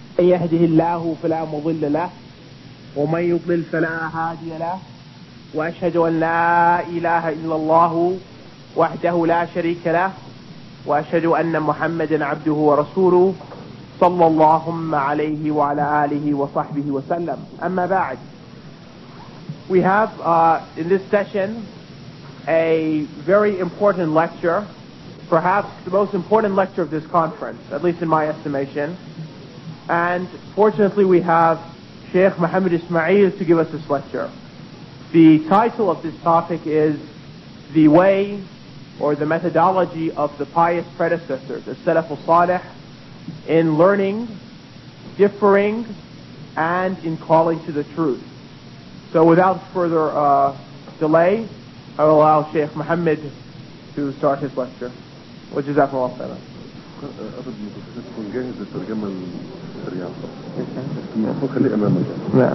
من يهده الله فلا مضل له ومن يضلل فلا هادي له، وأشهد أن لا إله إلا الله وحده لا شريك له، وأشهد أن محمدا عبده ورسوله صلى الله عليه وعلى آله وصحبه وسلم. أما بعد, we have in this session a very important lecture, perhaps the most important lecture of this conference, at least in my estimation. And fortunately we have Sheikh Muhammad Ismail to give us this lecture. The title of this topic is The Way or the Methodology of the Pious Predecessors, the Salaf al-Salih, in learning, differing, and in calling to the truth. So without further delay, I will allow Sheikh Muhammad to start his lecture. وجزاكم الله خيرا. أرد مدرسة تكون جاهز للترجمة السريعة. خليه أمامك. نعم.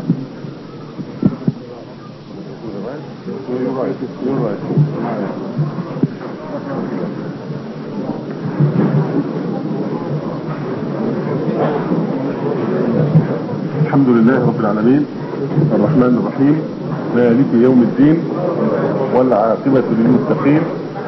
You're right. الحمد لله رب العالمين الرحمن الرحيم مالك يوم الدين والعاقبة للمتقين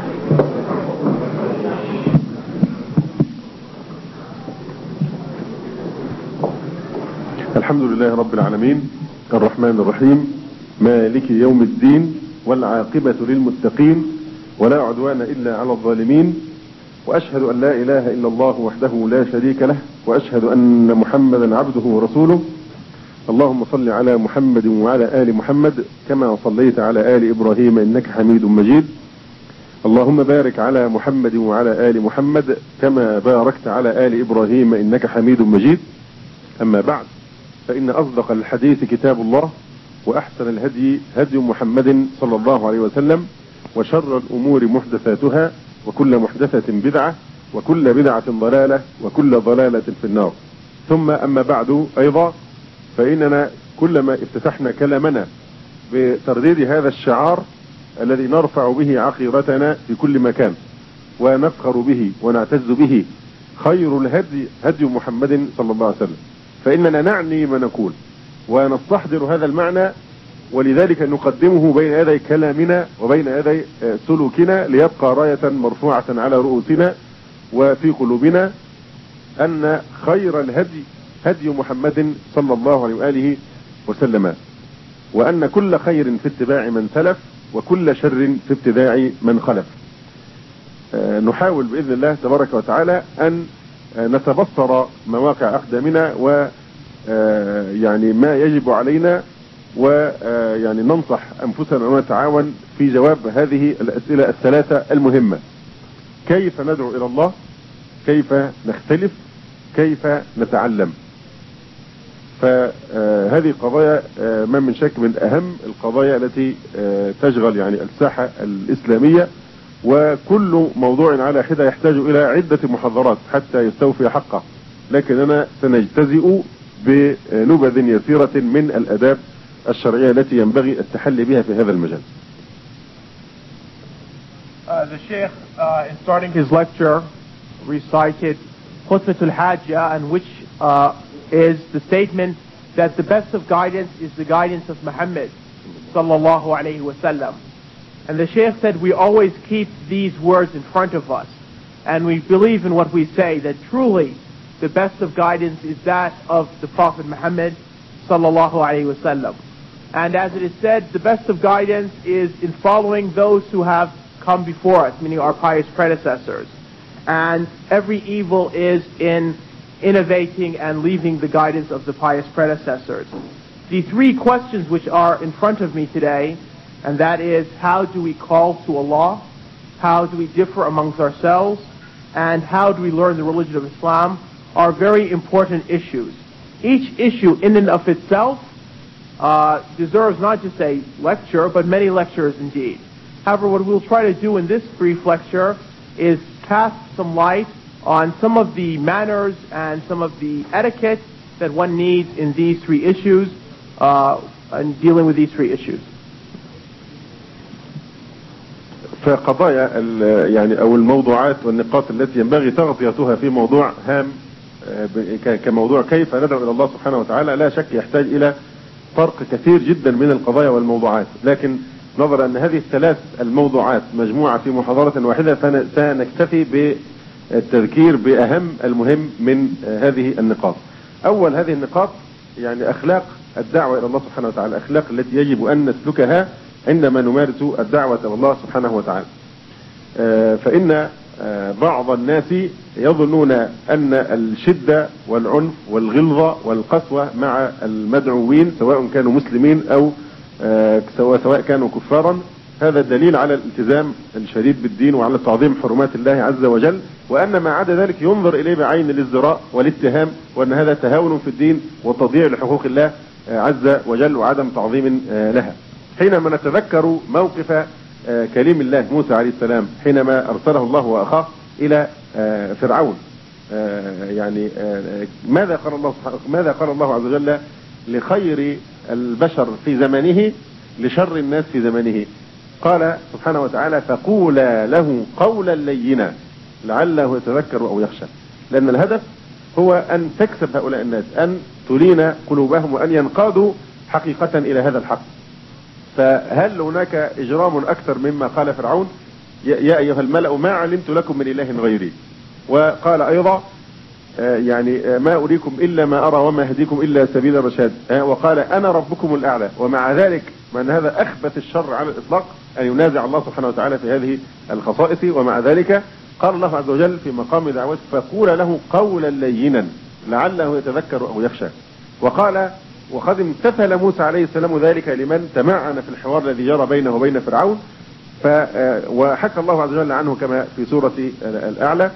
الحمد لله رب العالمين الرحمن الرحيم مالك يوم الدين والعاقبة للمتقين ولا عدوان إلا على الظالمين، وأشهد أن لا إله إلا الله وحده لا شريك له، وأشهد أن محمدا عبده ورسوله. اللهم صل على محمد وعلى آل محمد كما صليت على آل إبراهيم إنك حميد مجيد. اللهم بارك على محمد وعلى آل محمد كما باركت على آل إبراهيم إنك حميد مجيد. أما بعد، فإن أصدق الحديث كتاب الله، وأحسن الهدي هدي محمد صلى الله عليه وسلم، وشر الأمور محدثاتها، وكل محدثة بدعة، وكل بدعة ضلالة، وكل ضلالة في النار. ثم أما بعد أيضا، فإننا كلما افتتحنا كلامنا بترديد هذا الشعار الذي نرفع به عقيرتنا في كل مكان ونفخر به ونعتز به، خير الهدي هدي محمد صلى الله عليه وسلم، فإننا نعني ما نقول ونستحضر هذا المعنى، ولذلك نقدمه بين يدي كلامنا وبين يدي سلوكنا، ليبقى راية مرفوعة على رؤوسنا وفي قلوبنا أن خير الهدي هدي محمد صلى الله عليه وآله وسلم، وأن كل خير في اتباع من سلف، وكل شر في ابتداع من خلف. نحاول بإذن الله تبارك وتعالى أن نتبصر مواقع أقدامنا ويعني ما يجب علينا، ويعني ننصح أنفسنا ونتعاون في جواب هذه الأسئلة الثلاثة المهمة: كيف ندعو إلى الله؟ كيف نختلف؟ كيف نتعلم؟ فهذه قضايا ما من شك من أهم القضايا التي تشغل يعني الساحة الإسلامية، وكل موضوع على حدة يحتاج إلى عدة محاضرات حتى يستوفي حقه، لكننا سنجتزئ بنبذ يسيرة من الأداب الشرعية التي ينبغي التحلي بها في هذا المجال. The Sheikh, in starting his lecture, recited Khutbatul Hajjah, and which is the statement that the best of guidance is the guidance of Muhammad sallallahu alayhi wa sallam. And the Sheikh said we always keep these words in front of us, and we believe in what we say, that truly the best of guidance is that of the Prophet Muhammad sallallahu alayhi wa sallam. And as it is said, the best of guidance is in following those who have come before us, meaning our pious predecessors. And every evil is in innovating and leaving the guidance of the pious predecessors. The three questions which are in front of me today, and that is, how do we call to Allah? How do we differ amongst ourselves? And how do we learn the religion of Islam, are very important issues. Each issue in and of itself deserves not just a lecture, but many lectures indeed. However, what we'll try to do in this brief lecture is cast some light on some of the manners and some of the etiquette that one needs in these three issues, and dealing with these three issues. فقضايا يعني أو الموضوعات والنقاط التي ينبغي تغطيتها في موضوع هام كموضوع كيف ندعو إلى الله سبحانه وتعالى لا شك يحتاج إلى فرق كثير جدا من القضايا والموضوعات، لكن نظرا أن هذه الثلاث الموضوعات مجموعة في محاضرة واحدة فسنكتفي بالتذكير بأهم المهم من هذه النقاط. أول هذه النقاط يعني أخلاق الدعوة إلى الله سبحانه وتعالى، الأخلاق التي يجب أن نسلكها عندما نمارس الدعوة إلى الله سبحانه وتعالى. فإن بعض الناس يظنون أن الشدة والعنف والغلظة والقسوة مع المدعوين سواء كانوا مسلمين أو سواء كانوا كفارا هذا الدليل على الالتزام الشديد بالدين وعلى تعظيم حرمات الله عز وجل، وأن ما عدا ذلك ينظر إليه بعين الازدراء والاتهام، وأن هذا تهاون في الدين وتضييع لحقوق الله عز وجل وعدم تعظيم لها. حينما نتذكر موقف كليم الله موسى عليه السلام حينما أرسله الله وأخاه إلى فرعون، يعني ماذا قال الله عز وجل لخير البشر في زمانه لشر الناس في زمانه؟ قال سبحانه وتعالى فقولا له قولا لينا لعله يتذكر أو يخشى، لأن الهدف هو أن تكسب هؤلاء الناس، أن تلين قلوبهم وأن ينقادوا حقيقة إلى هذا الحق. فهل هناك إجرام أكثر مما قال فرعون يا أيها الملأ ما علمت لكم من إله غيري؟ وقال أيضا يعني ما أريكم إلا ما أرى وما أهديكم إلا سبيل الرشاد، وقال أنا ربكم الأعلى. ومع ذلك من هذا أخبث الشر على الإطلاق أن ينازع الله سبحانه وتعالى في هذه الخصائص، ومع ذلك قال الله عز وجل في مقام دعوته فقول له قولا لينا لعله يتذكر أو يخشى. وقال وقد امتثل موسى عليه السلام ذلك لمن تمعن في الحوار الذي جرى بينه وبين فرعون، وحكى الله عز وجل عنه كما في سورة الأعلى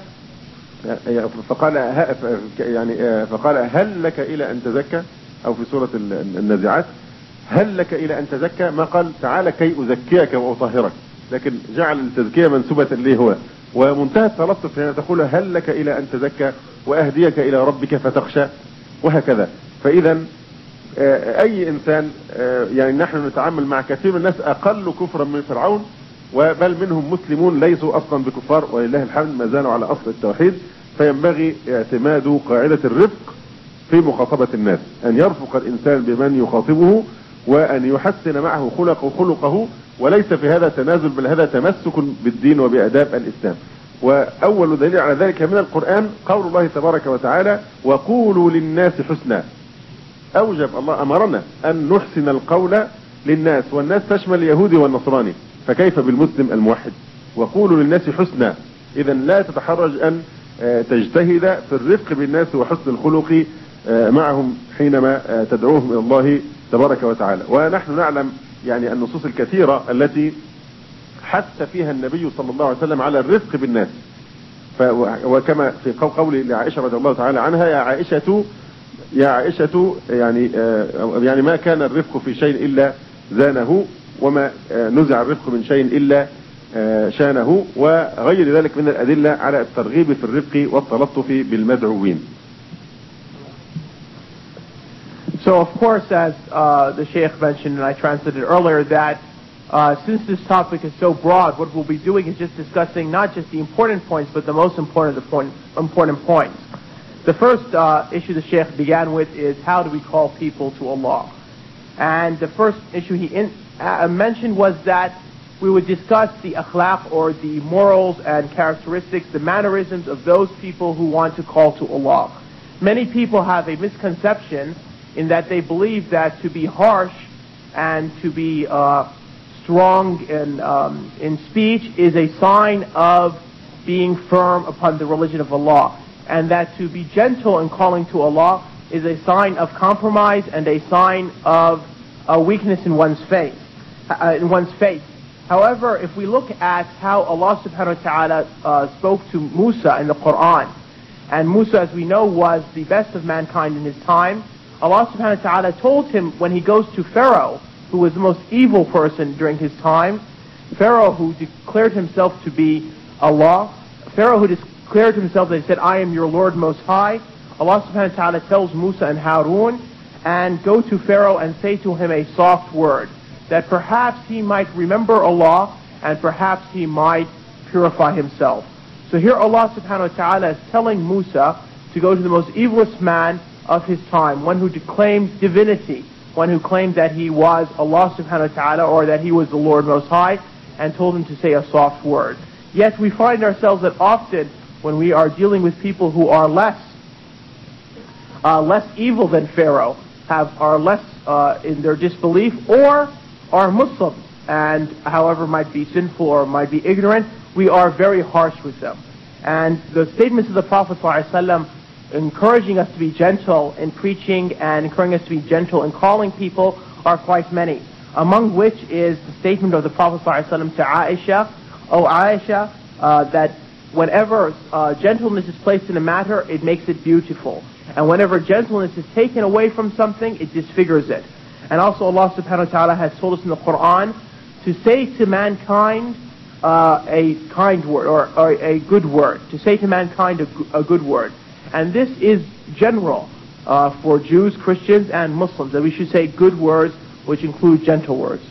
فقال هل لك إلى أن تزكى، أو في سورة النازعات هل لك إلى أن تزكى، ما قال تعالى كي أزكيك وأطهرك، لكن جعل التزكية منسوبة ليه هو. ومنتهى التلطف هنا تقول هل لك إلى أن تزكى وأهديك إلى ربك فتخشى، وهكذا. فإذا أي إنسان يعني نحن نتعامل مع كثير من الناس أقل كفرا من فرعون، وبل منهم مسلمون ليسوا أصلا بكفار ولله الحمد ما زالوا على أصل التوحيد. فينبغي اعتماد قاعدة الرفق في مخاطبة الناس، أن يرفق الإنسان بمن يخاطبه وأن يحسن معه خلقه، وليس في هذا تنازل بل هذا تمسك بالدين وبأداب الإسلام. وأول دليل على ذلك من القرآن قول الله تبارك وتعالى وقولوا للناس حسنا. أوجب الله أمرنا أن نحسن القول للناس، والناس تشمل اليهودي والنصراني، فكيف بالمسلم الموحد؟ وقولوا للناس حسنا، إذا لا تتحرج أن تجتهد في الرفق بالناس وحسن الخلق معهم حينما تدعوهم إلى الله تبارك وتعالى. ونحن نعلم يعني النصوص الكثيرة التي حث فيها النبي صلى الله عليه وسلم على الرفق بالناس، وكما في قول لعائشة رضي الله تعالى عنها يا عائشة يعني ما كان الرفق في شيء إلا زانه، وما نزع الرفق من شيء إلا شانه، وغير ذلك من الأدلة على الترغيب في الرفق والتلطف بالمدعوين. So of course, as the Sheikh mentioned and I translated earlier, that since this topic is so broad, what we'll be doing is just discussing not just the important points, but the most important points. The first issue the Sheikh began with is how do we call people to Allah? And the first issue he mentioned was that we would discuss the akhlaq, or the morals and characteristics, the mannerisms of those people who want to call to Allah. Many people have a misconception in that they believe that to be harsh and to be strong in speech is a sign of being firm upon the religion of Allah, and that to be gentle in calling to Allah is a sign of compromise and a sign of a weakness in one's faith. However, if we look at how Allah subhanahu wa ta'ala spoke to Musa in the Quran, and Musa, as we know, was the best of mankind in his time, Allah subhanahu wa ta'ala told him when he goes to Pharaoh, who was the most evil person during his time, Pharaoh who declared himself to be Allah, Pharaoh who declared himself that he said, I am your Lord Most High, Allah subhanahu wa ta'ala tells Musa and Harun, and go to Pharaoh and say to him a soft word, that perhaps he might remember Allah and perhaps he might purify himself. So here Allah subhanahu wa ta'ala is telling Musa to go to the most evilest man of his time, one who claimed divinity, one who claimed that he was Allah subhanahu wa ta'ala or that he was the Lord Most High, and told him to say a soft word. Yet we find ourselves that often when we are dealing with people who are less evil than Pharaoh, are less in their disbelief, or are Muslims, and however might be sinful or might be ignorant, we are very harsh with them. And the statements of the Prophet ﷺ encouraging us to be gentle in preaching and encouraging us to be gentle in calling people are quite many, among which is the statement of the Prophet ﷺ to Aisha, "O Aisha, that whenever gentleness is placed in a matter, it makes it beautiful. And whenever gentleness is taken away from something, it disfigures it." And also Allah subhanahu wa ta'ala has told us in the Quran to say to mankind a kind word, or a good word. To say to mankind a good word. And this is general for Jews, Christians, and Muslims, that we should say good words, which include gentle words.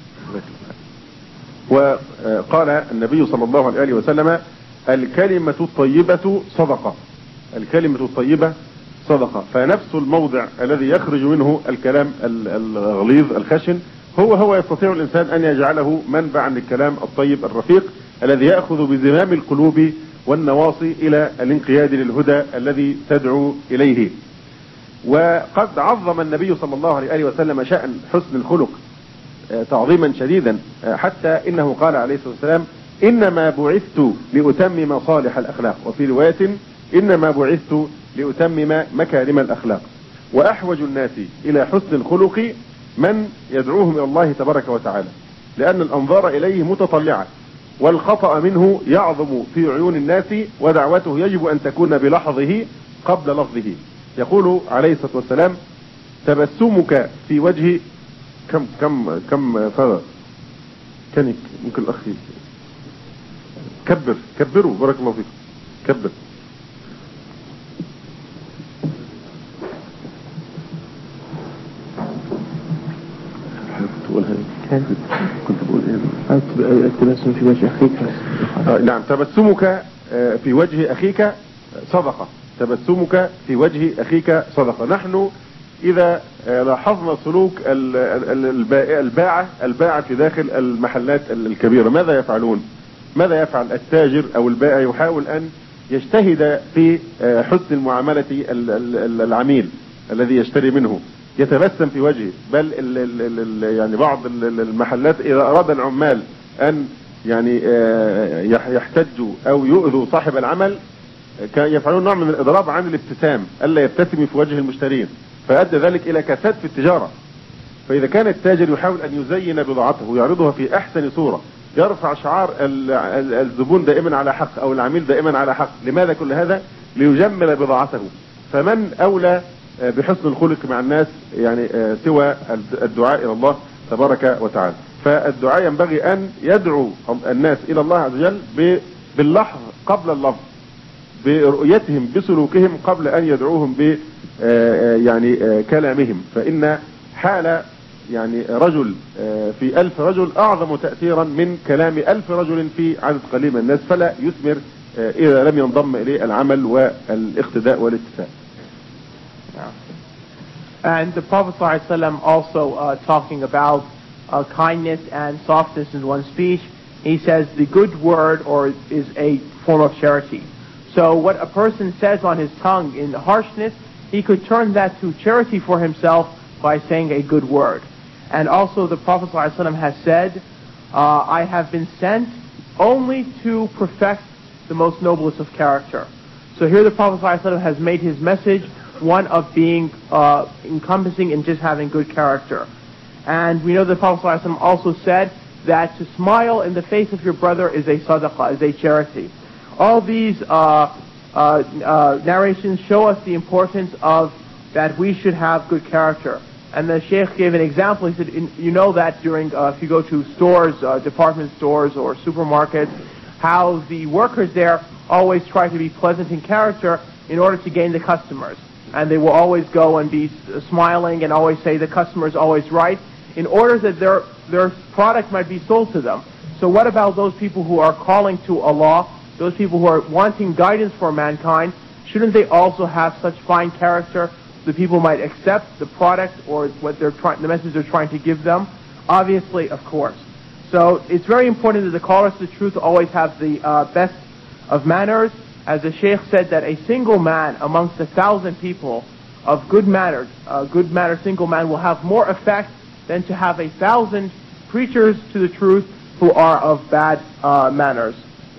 وقال النبي صلى الله عليه وسلم: الكلمة الطيبة صدقة. الكلمة الطيبة صدقة. فنفس الموضع الذي يخرج منه الكلام الغليظ الخشن هو يستطيع الإنسان أن يجعله منبعا للكلام الطيب الرفيق الذي يأخذ بزمام القلوب والنواصي إلى الانقياد للهدى الذي تدعو إليه. وقد عظم النبي صلى الله عليه وسلم شأن حسن الخلق تعظيما شديدا، حتى إنه قال عليه الصلاة والسلام: إنما بعثت لأتمم صالح الأخلاق، وفي رواية: إنما بعثت لأتمم مكارم الأخلاق. وأحوج الناس إلى حسن الخلق من يدعوهم إلى الله تبارك وتعالى، لأن الأنظار إليه متطلعة، والخطأ منه يعظم في عيون الناس، ودعوته يجب أن تكون بلحظه قبل لفظه. يقول عليه الصلاة والسلام: تبسمك في وجه كم فرق كان ممكن الأخ كبروا بارك الله فيكم كبر. كنت بقول ايه؟ التبسم في وجه اخيك. نعم، تبسمك في وجه اخيك صدقة. تبسمك في وجه اخيك صدقة. نحن اذا لاحظنا سلوك الباعة في داخل المحلات الكبيرة ماذا يفعلون؟ ماذا يفعل التاجر او البائع؟ يحاول ان يجتهد في حسن المعاملة العميل الذي يشتري منه، يتبسم في وجهه. بل يعني بعض المحلات إذا أراد العمال أن يعني يحتجوا أو يؤذوا صاحب العمل يفعلون نوع من الإضراب عن الابتسام، ألا يبتسم في وجه المشترين، فأدى ذلك إلى كساد في التجارة. فإذا كان التاجر يحاول أن يزين بضاعته ويعرضها في أحسن صورة، يرفع شعار الزبون دائما على حق أو العميل دائما على حق. لماذا كل هذا؟ ليجمل بضاعته. فمن أولى بحسن الخلق مع الناس يعني سوى الدعاء إلى الله تبارك وتعالى؟ فالدعاء ينبغي أن يدعو الناس إلى الله عز وجل باللحظ قبل اللفظ، برؤيتهم بسلوكهم قبل أن يدعوهم ب يعني كلامهم. فإن حال يعني رجل في 1000 رجل أعظم تأثيرا من كلام 1000 رجل في عدد قليل من الناس، فلا يثمر إذا لم ينضم إليه العمل والاقتداء والاتفاق. And the Prophet ﷺ also talking about kindness and softness in one's speech, he says the good word is a form of charity. So what a person says on his tongue in harshness, he could turn that to charity for himself by saying a good word. And also the Prophet ﷺ has said, I have been sent only to perfect the most noblest of character. So here the Prophet ﷺ has made his message one of being encompassing in just having good character. And we know the Prophet ﷺ also said that to smile in the face of your brother is a sadaqah, is a charity. All these narrations show us the importance of that we should have good character. And the Sheikh gave an example. He said, you know that during, if you go to stores, department stores or supermarkets, how the workers there always try to be pleasant in character in order to gain the customers. And they will always go and be smiling and always say the customer is always right in order that their product might be sold to them. So what about those people who are calling to Allah, those people who are wanting guidance for mankind? shouldn't they also have such fine character so people might accept the product or what the message they're trying to give them? Obviously, of course. So it's very important that the callers to the truth always have the best of manners. As the Sheikh said, that a single man amongst 1,000 people of good manners, a good mannered single man will have more effect than to have 1,000 preachers to the truth who are of bad manners.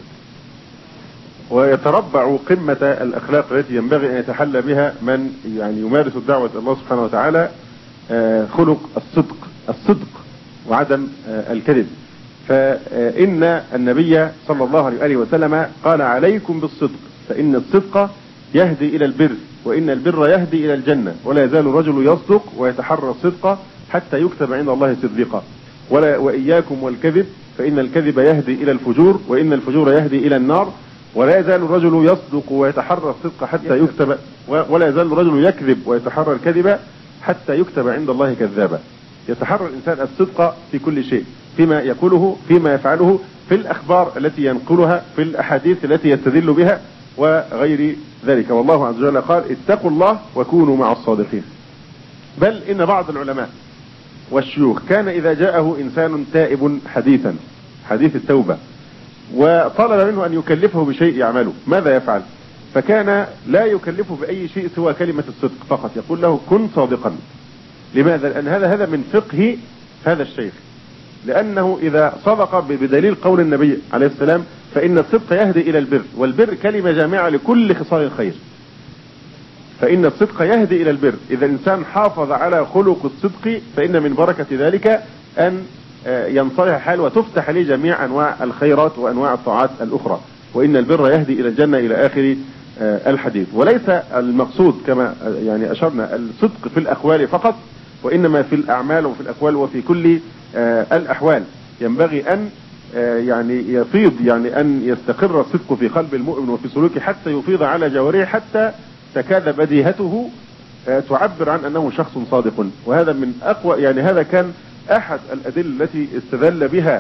ويتربع قمة الأخلاق التي ينبغي أن يتحلى بها من يعني يمارس الدعوة الله سبحانه وتعالى خلق الصدق وعدم الكذب. فإن النبي صلى الله عليه وسلم قال عليكم بالصدق فإن الصدق يهدي إلى البر وإن البر يهدي إلى الجنة ولا يزال الرجل يصدق ويتحرى الصدق حتى يكتب عند الله صديقا وإياكم والكذب فإن الكذب يهدي إلى الفجور وإن الفجور يهدي إلى النار ولا يزال الرجل يصدق ويتحرى الصدق حتى يكتب ولا يزال الرجل يكذب ويتحرى الكذب حتى يكتب عند الله كذابا. يتحرى الإنسان الصدق في كل شيء فيما يقوله فيما يفعله في الأخبار التي ينقلها في الأحاديث التي يستدل بها وغير ذلك. والله عز وجل قال اتقوا الله وكونوا مع الصادقين. بل إن بعض العلماء والشيوخ كان إذا جاءه إنسان تائب حديث التوبة وطلب منه أن يكلفه بشيء يعمله ماذا يفعل؟ فكان لا يكلفه بأي شيء سوى كلمة الصدق فقط يقول له كن صادقا. لماذا؟ لأن هذا من فقه هذا الشيخ لأنه إذا صدق بدليل قول النبي عليه السلام فإن الصدق يهدي إلى البر والبر كلمة جامعة لكل خصال الخير فإن الصدق يهدي إلى البر. إذا الإنسان حافظ على خلق الصدق فإن من بركة ذلك أن ينصلح حال وتفتح لي جميع أنواع الخيرات وأنواع الطاعات الأخرى وإن البر يهدي إلى الجنة إلى آخر الحديث. وليس المقصود كما يعني أشرنا الصدق في الأقوال فقط وإنما في الأعمال وفي الأقوال وفي كل الأحوال. ينبغي أن يعني يفيض يعني أن يستقر الصدق في قلب المؤمن وفي سلوكه حتى يفيض على جوارحه حتى تكاد بديهته تعبر عن أنه شخص صادق. وهذا من أقوى يعني هذا كان أحد الأدلة التي استدل بها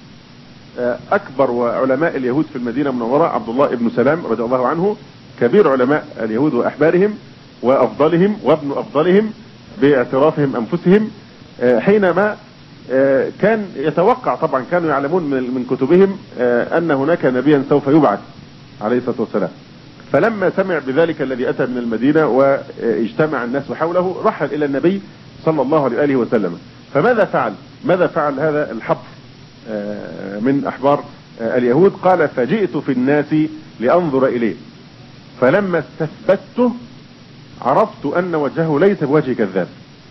أكبر علماء اليهود في المدينة المنورة عبد الله ابن سلام رضي الله عنه كبير علماء اليهود وأحبارهم وأفضلهم وابن أفضلهم باعترافهم أنفسهم حينما كان يتوقع طبعا كانوا يعلمون من كتبهم أن هناك نبيا سوف يبعث عليه الصلاة والسلام. فلما سمع بذلك الذي أتى من المدينة واجتمع الناس حوله رحل إلى النبي صلى الله عليه وسلم. فماذا فعل؟ ماذا فعل هذا الحبر من أحبار اليهود؟ قال فجئت في الناس لأنظر إليه فلما استثبته عرفت أن وجهه ليس بوجه كذاب.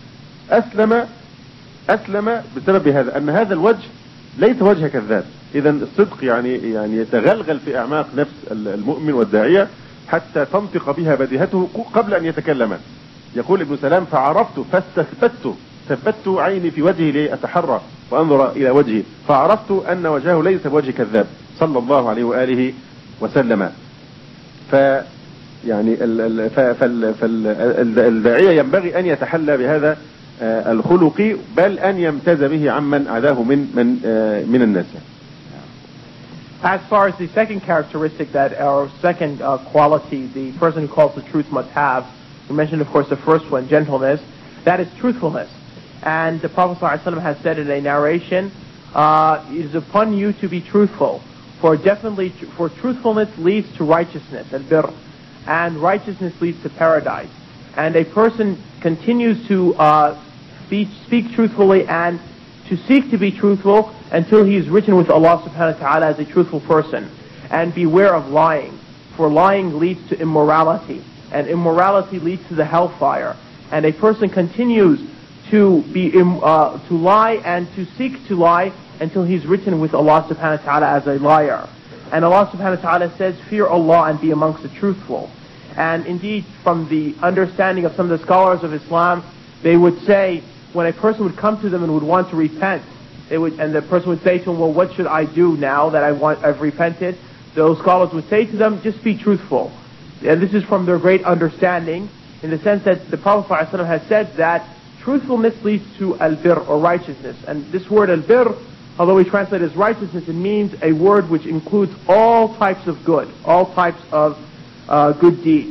أسلم بسبب هذا أن هذا الوجه ليس وجه كذاب. إذا الصدق يعني يتغلغل في أعماق نفس المؤمن والداعية حتى تنطق بها بديهته قبل أن يتكلم. يقول ابن سلام فعرفت فاستثبت ثبت عيني في وجهه لأتحرى وأنظر إلى وجهه فعرفت أن وجهه ليس بوجه كذاب صلى الله عليه وآله وسلم. يعني الداعية ينبغي أن يتحلى بهذا الخلق بل أن يمتاز به عمن عداه من الناس. As far as the second characteristic that or second quality the person who calls the truth must have, we mentioned of course the first one, gentleness, that is truthfulness. And the Prophet ﷺ has said in a narration, it is upon you to be truthful, for truthfulness leads to righteousness, al-birr, and righteousness leads to paradise. And a person continues to speak truthfully and to seek to be truthful until he is written with Allah subhanahu wa ta'ala as a truthful person. And beware of lying, for lying leads to immorality, and immorality leads to the hellfire. And a person continues to lie and to seek to lie until he's written with Allah subhanahu wa ta'ala as a liar. And Allah subhanahu wa ta'ala says, fear Allah and be amongst the truthful. And indeed, from the understanding of some of the scholars of Islam, they would say, when a person would come to them and would want to repent, and the person would say to him, well, what should I do now that I've repented? Those scholars would say to them, just be truthful. And this is from their great understanding, in the sense that the Prophet ﷺ has said that truthfulness leads to al-birr, or righteousness. And this word al-birr, although we translate it as righteousness, it means a word which includes all types of good, all types of good deeds.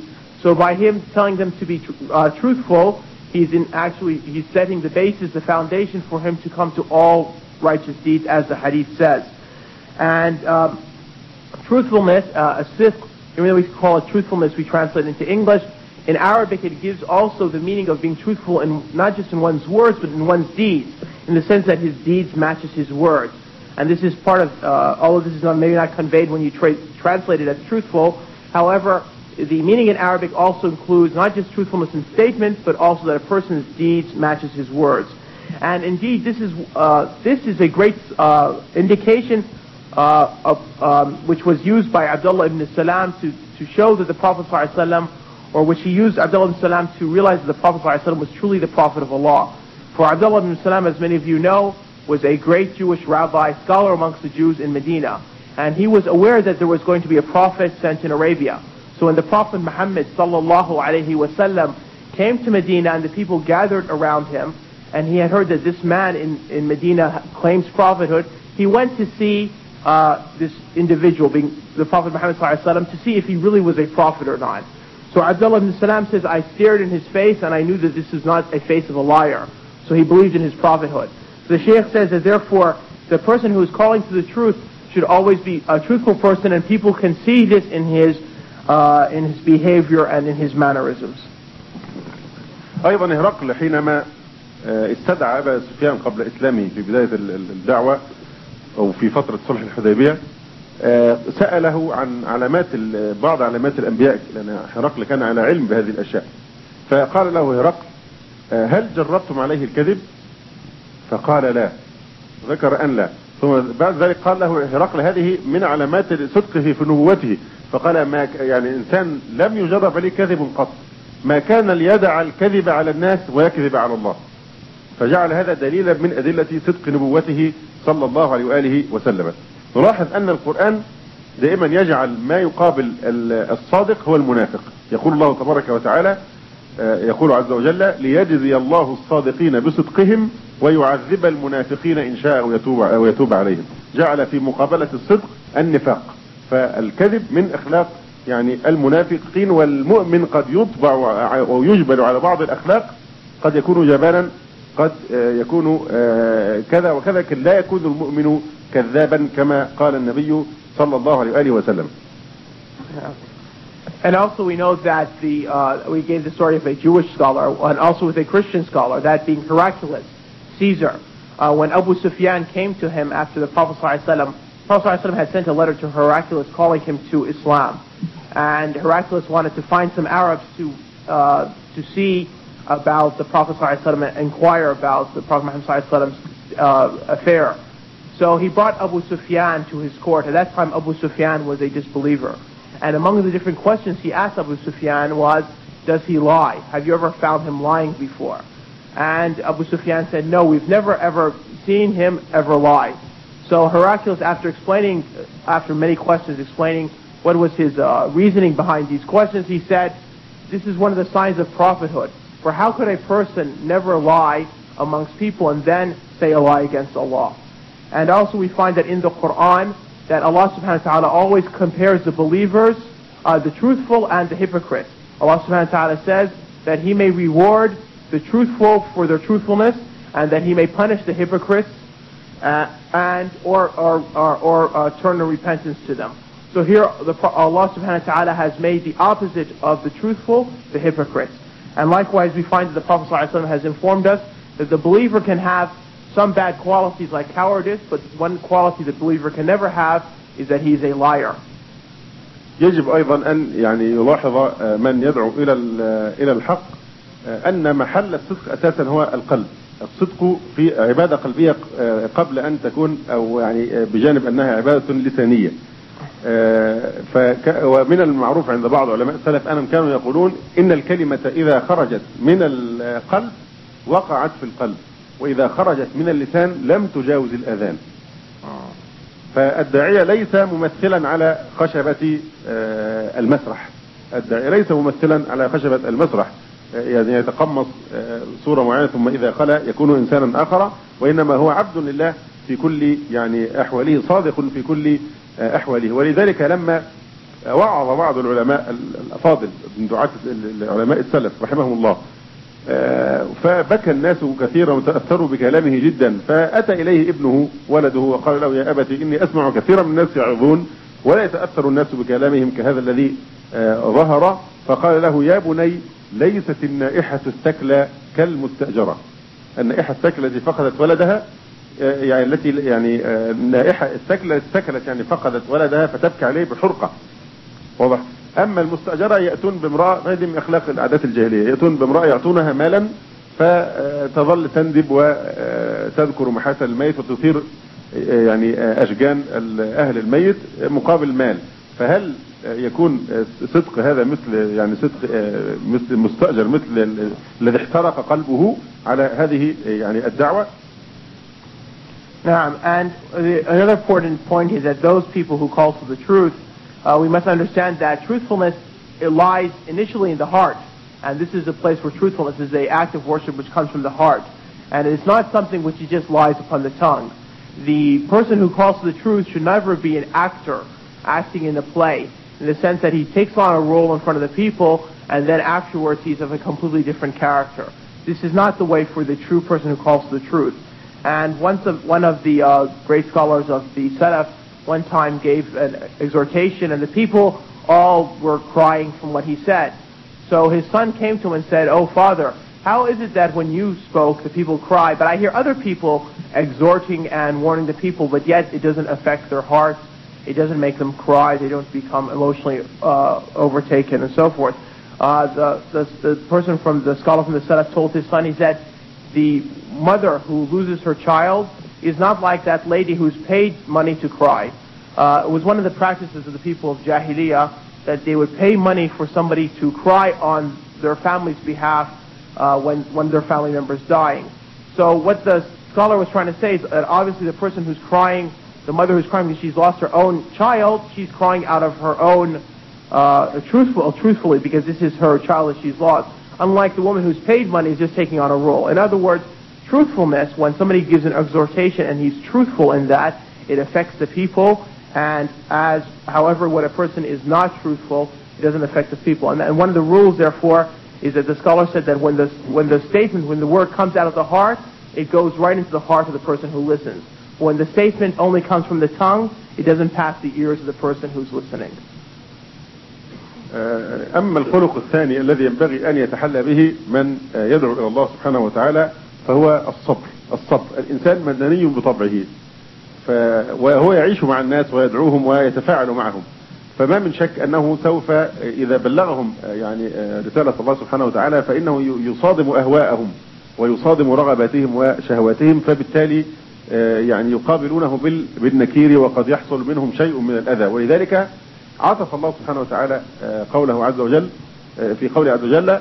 So by him telling them to be truthful, he's setting the basis, the foundation for him to come to all righteous deeds, as the hadith says. And truthfulness, sidq, even though we call it truthfulness, we translate it into English. In Arabic, it gives also the meaning of being truthful in not just in one's words, but in one's deeds, in the sense that his deeds matches his words. And this is part of, all of this is maybe not conveyed when you translate it as truthful. However, the meaning in Arabic also includes not just truthfulness in statements, but also that a person's deeds matches his words. And indeed, this is a great indication which was used by Abdullah ibn Salam to show that the Prophet ﷺ, or which he used Abdullah ibn Salam to realize that the Prophet ﷺ was truly the Prophet of Allah. For Abdullah ibn Salam, as many of you know, was a great Jewish rabbi, scholar amongst the Jews in Medina. And he was aware that there was going to be a prophet sent in Arabia. So when the Prophet Muhammad ﷺ came to Medina and the people gathered around him, and he had heard that this man in Medina claims prophethood, he went to see this individual, being the Prophet Muhammad ﷺ, to see if he really was a prophet or not. So Abdullah ibn Salam says, I stared in his face and I knew that this is not a face of a liar. So he believed in his prophethood. So the Shaykh says that therefore the person who is calling to the truth should always be a truthful person, and people can see this in his behavior and in his mannerisms. أيضا هرقل حينما استدعى أبا سفيان قبل إسلامه في بداية الدعوة أو في فترة صلح الحديبية، سأله عن بعض علامات الأنبياء، لأن هرقل كان على علم بهذه الأشياء. فقال له هرقل: هل جربتم عليه الكذب؟ فقال لا، ذكر أن لا. ثم بعد ذلك قال له هرقل: هذه من علامات صدقه في نبوته. فقال: ما يعني إنسان لم يجرب عليه كذب قط، ما كان ليدع الكذب على الناس ويكذب على الله. فجعل هذا دليلا من أدلة صدق نبوته صلى الله عليه وآله وسلم. نلاحظ أن القرآن دائما يجعل ما يقابل الصادق هو المنافق. يقول الله تبارك وتعالى، يقول عز وجل: ليجزي الله الصادقين بصدقهم ويعذب المنافقين إن شاء أو يتوب عليهم. جعل في مقابلة الصدق النفاق. فالكذب من أخلاق يعني المنافقين، والمؤمن قد يطبع أو يجبل على بعض الأخلاق، قد يكون جبانا، قد يكون كذا وكذا، لكن لا يكون المؤمن كذابا كما قال النبي صلى الله عليه وآله وسلم. And also we know that we gave the story of a Jewish scholar and also with a Christian scholar, that being Heraclius, Caesar. When Abu Sufyan came to him after the Prophet ﷺ had sent a letter to Heraclius calling him to Islam. And Heraclius wanted to find some Arabs to see about the Prophet ﷺ and inquire about the Prophet Muhammad ﷺ's affair. So he brought Abu Sufyan to his court. At that time Abu Sufyan was a disbeliever. And among the different questions he asked Abu Sufyan was, does he lie? Have you ever found him lying before? And Abu Sufyan said, no, we've never ever seen him ever lie. So Heraclius, after many questions explaining what was his reasoning behind these questions, he said, this is one of the signs of prophethood. For how could a person never lie amongst people and then say a lie against Allah? And also we find that in the Quran, that Allah subhanahu wa ta'ala always compares the believers, the truthful and the hypocrites. Allah subhanahu wa ta'ala says that He may reward the truthful for their truthfulness, and that He may punish the hypocrites or turn to repentance to them. So here Allah subhanahu wa ta'ala has made the opposite of the truthful, the hypocrites. And likewise we find that the Prophet ﷺ has informed us that the believer can have some bad qualities like cowardice, but one quality the believer can never have is that he is a liar. يجب أيضا أن يعني يلاحظ من يدعو إلى الحق أن محل الصدق أساسا هو القلب. الصدق في عبادة قلبية قبل أن تكون أو يعني بجانب أنها عبادة لسانية. ومن المعروف عند بعض علماء السلف أنهم كانوا يقولون إن الكلمة إذا خرجت من القلب وقعت في القلب، وإذا خرجت من اللسان لم تجاوز الأذان. فالداعية ليس ممثلا على خشبة المسرح. الداعية ليس ممثلا على خشبة المسرح يعني يتقمص صورة معينة ثم إذا خلا يكون إنسانا آخر، وإنما هو عبد لله في كل يعني أحواله، صادق في كل أحواله. ولذلك لما وعظ بعض العلماء الأفاضل من دعاة العلماء السلف رحمهم الله، فبكى الناس كثيرا وتأثروا بكلامه جدا، فأتى إليه ابنه ولده وقال له: يا أبت إني أسمع كثيرا من الناس يعظون ولا يتأثر الناس بكلامهم كهذا الذي ظهر. فقال له: يا بني، ليست النائحة الثكلى كالمستأجرة. النائحة الثكلى التي فقدت ولدها، يعني التي يعني النائحة الثكلى ثكلت يعني فقدت ولدها فتبكي عليه بحرقة، واضح. أما المستأجرة يأتون بامرأة، هذه من أخلاق العادات الجاهلية، يأتون بامرأة يعطونها مالا فتظل تندب وتذكر محاسن الميت وتثير يعني أشجان أهل الميت مقابل مال. فهل يكون صدق هذا مثل يعني صدق مثل مستأجر مثل الذي احترق قلبه على هذه يعني الدعوة؟ And another important point is that those people who call to the truth, we must understand that truthfulness, it lies initially in the heart, and this is the place where truthfulness is the act of worship which comes from the heart, and it's not something which just lies upon the tongue. The person who calls to the truth should never be an actor acting in a play, in the sense that he takes on a role in front of the people and then afterwards he's of a completely different character. This is not the way for the true person who calls to the truth. And one of the great scholars of the Salaf one time gave an exhortation, and the people all were crying from what he said. So his son came to him and said, "Oh father, how is it that when you spoke the people cry, but I hear other people exhorting and warning the people, but yet it doesn't affect their hearts, it doesn't make them cry, they don't become emotionally overtaken," and so forth. The person from the scholar from the Salaf told his son, he said, the mother who loses her child is not like that lady who's paid money to cry. It was one of the practices of the people of Jahiliyyah that they would pay money for somebody to cry on their family's behalf when their family member is dying. So what the scholar was trying to say is that obviously the person who's crying, the mother who's crying because she's lost her own child, she's crying out of her own truthfully, because this is her child that she's lost. Unlike the woman who's paid money is just taking on a role. In other words, truthfulness, when somebody gives an exhortation and he's truthful in that, it affects the people. And however, when a person is not truthful, it doesn't affect the people. And one of the rules, therefore, is that the scholar said that when the word comes out of the heart, it goes right into the heart of the person who listens. When the statement only comes from the tongue, it doesn't pass the ears of the person who's listening. أما الخلق الثاني الذي ينبغي أن يتحلى به من يدعو إلى الله سبحانه وتعالى فهو الصبر. الإنسان مدني بطبعه، وهو يعيش مع الناس ويدعوهم ويتفاعل معهم، فما من شك أنه سوف إذا بلغهم يعني رسالة الله سبحانه وتعالى فإنه يصادم أهواءهم ويصادم رغباتهم وشهواتهم، فبالتالي يعني يقابلونه بالنكير وقد يحصل منهم شيء من الأذى. ولذلك عطف الله سبحانه وتعالى قوله عز وجل في قوله عز وجل: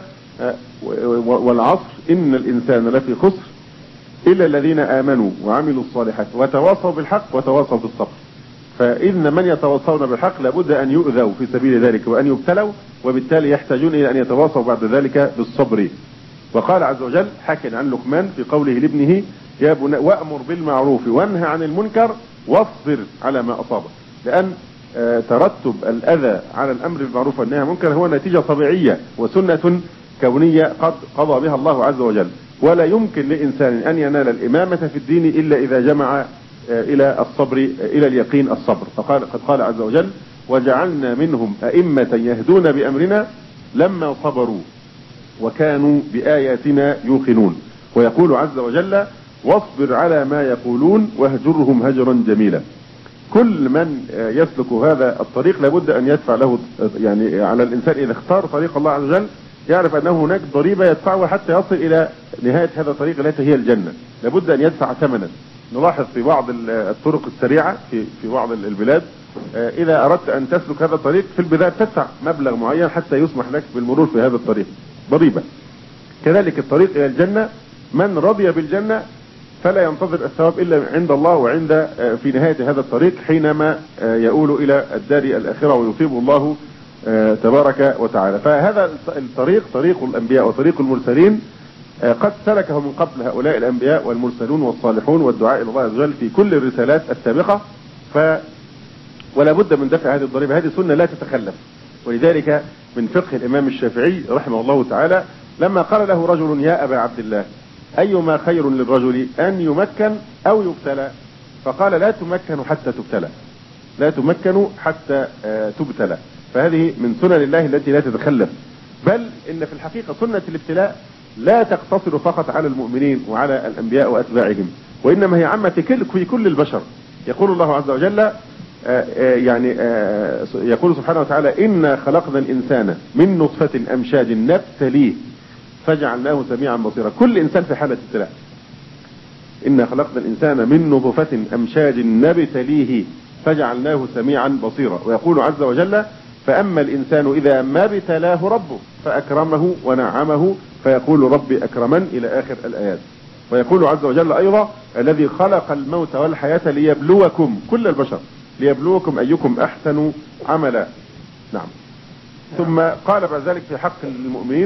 والعصر إن الإنسان لفي خسر إلا الذين آمنوا وعملوا الصالحات وتواصوا بالحق وتواصوا بالصبر. فإن من يتواصون بالحق لابد أن يؤذوا في سبيل ذلك وأن يبتلوا، وبالتالي يحتاجون إلى أن يتواصوا بعد ذلك بالصبر. وقال عز وجل حكى عن لقمان في قوله لابنه: يا بني وأمر بالمعروف وانهى عن المنكر واصبر على ما أصابك. لأن ترتب الأذى على الأمر بالمعروف والنهي عن المنكر هو نتيجة طبيعية وسنة كونية قد قضى بها الله عز وجل، ولا يمكن لإنسان أن ينال الإمامة في الدين إلا إذا جمع إلى الصبر إلى اليقين الصبر. قد قال عز وجل: وجعلنا منهم أئمة يهدون بأمرنا لما صبروا وكانوا بآياتنا يوقنون. ويقول عز وجل: واصبر على ما يقولون واهجرهم هجرا جميلا. كل من يسلك هذا الطريق لابد أن يدفع له، يعني على الإنسان إذا اختار طريق الله عز وجل يعرف أنه هناك ضريبة يدفعها حتى يصل إلى نهاية هذا الطريق التي هي الجنة، لابد أن يدفع ثمنا. نلاحظ في بعض الطرق السريعة في بعض البلاد إذا أردت أن تسلك هذا الطريق في البداية تدفع مبلغ معين حتى يسمح لك بالمرور في هذا الطريق، ضريبة. كذلك الطريق إلى الجنة، من رضي بالجنة فلا ينتظر الثواب إلا عند الله وعند في نهاية هذا الطريق حينما يؤول إلى الدار الآخرة ويصيب الله تبارك وتعالى. فهذا الطريق طريق الأنبياء وطريق المرسلين قد سلكه من قبل هؤلاء الأنبياء والمرسلون والصالحون والدعاء إلى الله عز وجل في كل الرسالات السابقة. ولا بد من دفع هذه الضريبة. هذه سنة لا تتخلف. ولذلك من فقه الإمام الشافعي رحمه الله تعالى لما قال له رجل يا أبا عبد الله أيما خير للرجل أن يمكن أو يبتلى؟ فقال لا تمكن حتى تبتلى، لا تمكن حتى تبتلى. فهذه من سنن الله التي لا تتخلف. بل إن في الحقيقة سنة الابتلاء لا تقتصر فقط على المؤمنين وعلى الأنبياء وأتباعهم، وإنما هي عامة في كل البشر. يقول الله عز وجل يقول سبحانه وتعالى إنا خلقنا الإنسان من نطفة أمشاج نبتليه فجعلناه سميعا بصيرا. كل إنسان في حالة ابتلاء. إنا خلقنا الإنسان من نطفة أمشاج نبتليه فجعلناه سميعا بصيرا. ويقول عز وجل فأما الإنسان إذا ما ابتلاه ربه فأكرمه ونعمه فيقول ربي أكرمن إلى آخر الآيات. ويقول عز وجل أيضا الذي خلق الموت والحياة ليبلوكم كل البشر ليبلوكم أيكم أحسن عملا. نعم. ثم قال بعد ذلك في حق المؤمنين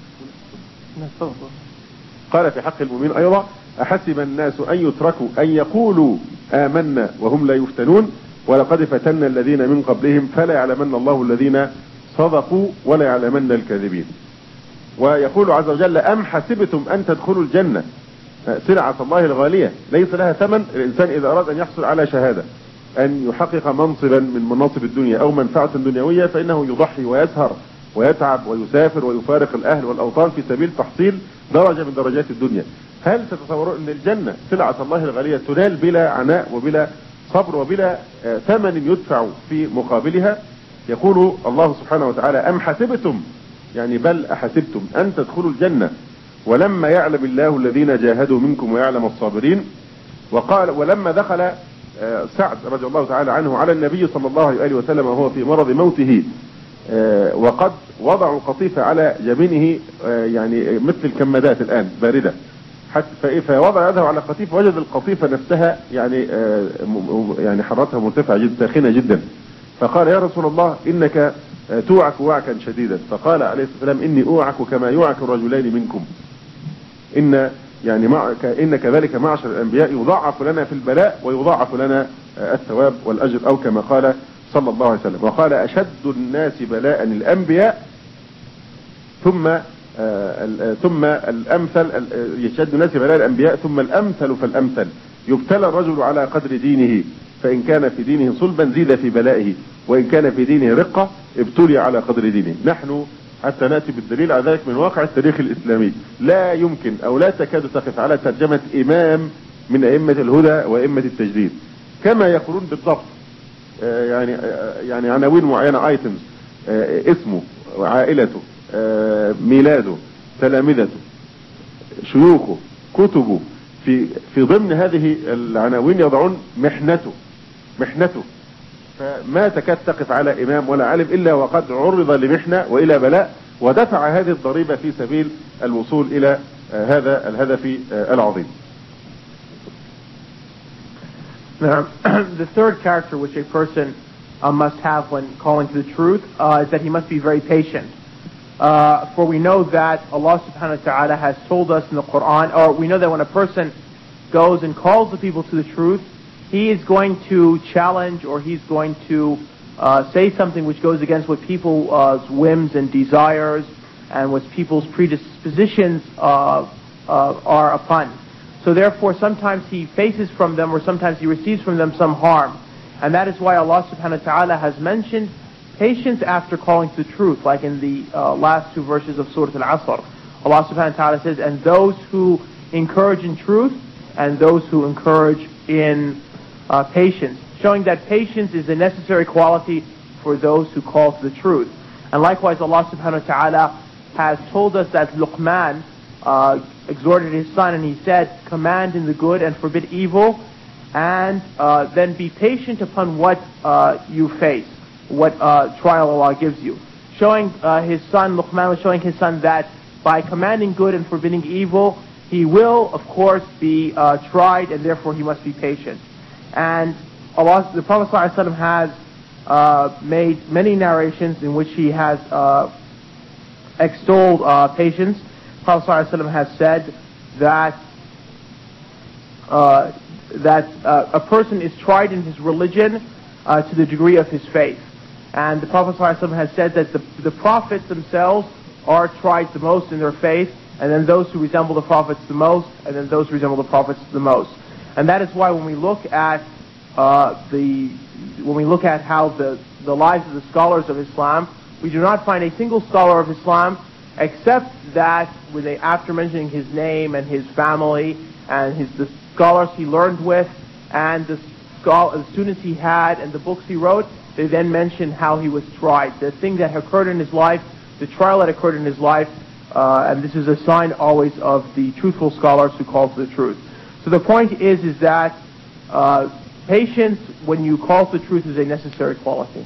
قال في حق المؤمنين أيضا أحسب الناس أن يتركوا أن يقولوا آمنا وهم لا يفتنون ولقد فتنا الذين من قبلهم فلا يعلمن الله الذين صدقوا ولا يعلمن الكاذبين. ويقول عز وجل أم حسبتم أن تدخلوا الجنة سلعة الله الغالية ليس لها ثمن. الإنسان إذا أراد أن يحصل على شهادة أن يحقق منصبا من مناصب الدنيا أو منفعة دنيوية فإنه يضحي ويسهر ويتعب ويسافر ويفارق الأهل والأوطان في سبيل تحصيل درجة من درجات الدنيا. هل تتصورون أن الجنة سلعة الله الغالية تنال بلا عناء وبلا صبر وبلا ثمن يدفع في مقابلها؟ يقول الله سبحانه وتعالى أم حسبتم يعني بل أحسبتم أن تدخلوا الجنة ولما يعلم الله الذين جاهدوا منكم ويعلم الصابرين. وقال ولما دخل سعد رضي الله تعالى عنه على النبي صلى الله عليه وسلم وهو في مرض موته وقد وضعوا قطيفة على جبينه يعني مثل الكمادات الآن باردة حتى فوضع يده على القطيفة وجد القطيفة نفسها يعني حرارتها مرتفعة جدا ساخنة جدا. فقال يا رسول الله إنك توعك وعكا شديدا. فقال عليه الصلاة والسلام إني أوعك كما يوعك الرجلين منكم إن كذلك معشر الأنبياء يضاعف لنا في البلاء ويضاعف لنا الثواب والأجر أو كما قال صلى الله عليه وسلم. وقال أشد الناس بلاء الأنبياء ثم الأمثل يشد الناس بلاء الأنبياء ثم الأمثل فالأمثل يبتلى الرجل على قدر دينه فإن كان في دينه صلبا زيد في بلائه وإن كان في دينه رقة ابتلي على قدر دينه. نحن حتى نأتي بالدليل على ذلك من واقع التاريخ الإسلامي لا يمكن أو لا تكاد تقف على ترجمة إمام من أئمة الهدى وأئمة التجديد كما يقولون بالضبط يعني عناوين معينة ايتمز اسمه عائلته ميلاده تلامذته شيوخه كتبه في ضمن هذه العناوين يضعون محنته فما تكاد تقف على إمام ولا عالم إلا وقد عرض لمحنة وإلى بلاء ودفع هذه الضريبة في سبيل الوصول إلى هذا الهدف العظيم. Now, the third character which a person must have when calling to the truth is that he must be very patient. For we know that Allah subhanahu wa ta'ala has told us in the Quran, or we know that when a person goes and calls the people to the truth, he is going to challenge or he's going to say something which goes against what people's whims and desires and what people's predispositions are upon. So therefore sometimes he faces from them or sometimes he receives from them some harm. And that is why Allah subhanahu wa ta'ala has mentioned patience after calling to the truth, like in the last two verses of Surah Al-Asr. Allah subhanahu wa ta'ala says, and those who encourage in truth and those who encourage in patience, showing that patience is a necessary quality for those who call to the truth. And likewise Allah subhanahu wa ta'ala has told us that Luqman exhorted his son and he said, command in the good and forbid evil, and then be patient upon what you face, what trial Allah gives you. Showing his son, Luqman was showing his son that by commanding good and forbidding evil, he will of course be tried and therefore he must be patient. And the Prophet ﷺ has made many narrations in which he has extolled patience. The Prophet ﷺ has said that a person is tried in his religion to the degree of his faith. And the Prophet ﷺ has said that the prophets themselves are tried the most in their faith, and then those who resemble the prophets the most, and then those who resemble the prophets the most. And that is why when we look at how the lives of the scholars of Islam, we do not find a single scholar of Islam except that after mentioning his name and his family and the scholars he learned with and the students he had and the books he wrote, they then mention how he was tried. The thing that occurred in his life, the trial that occurred in his life, and this is a sign always of the truthful scholars who call to the truth. So the point is that patience when you call to the truth is a necessary quality.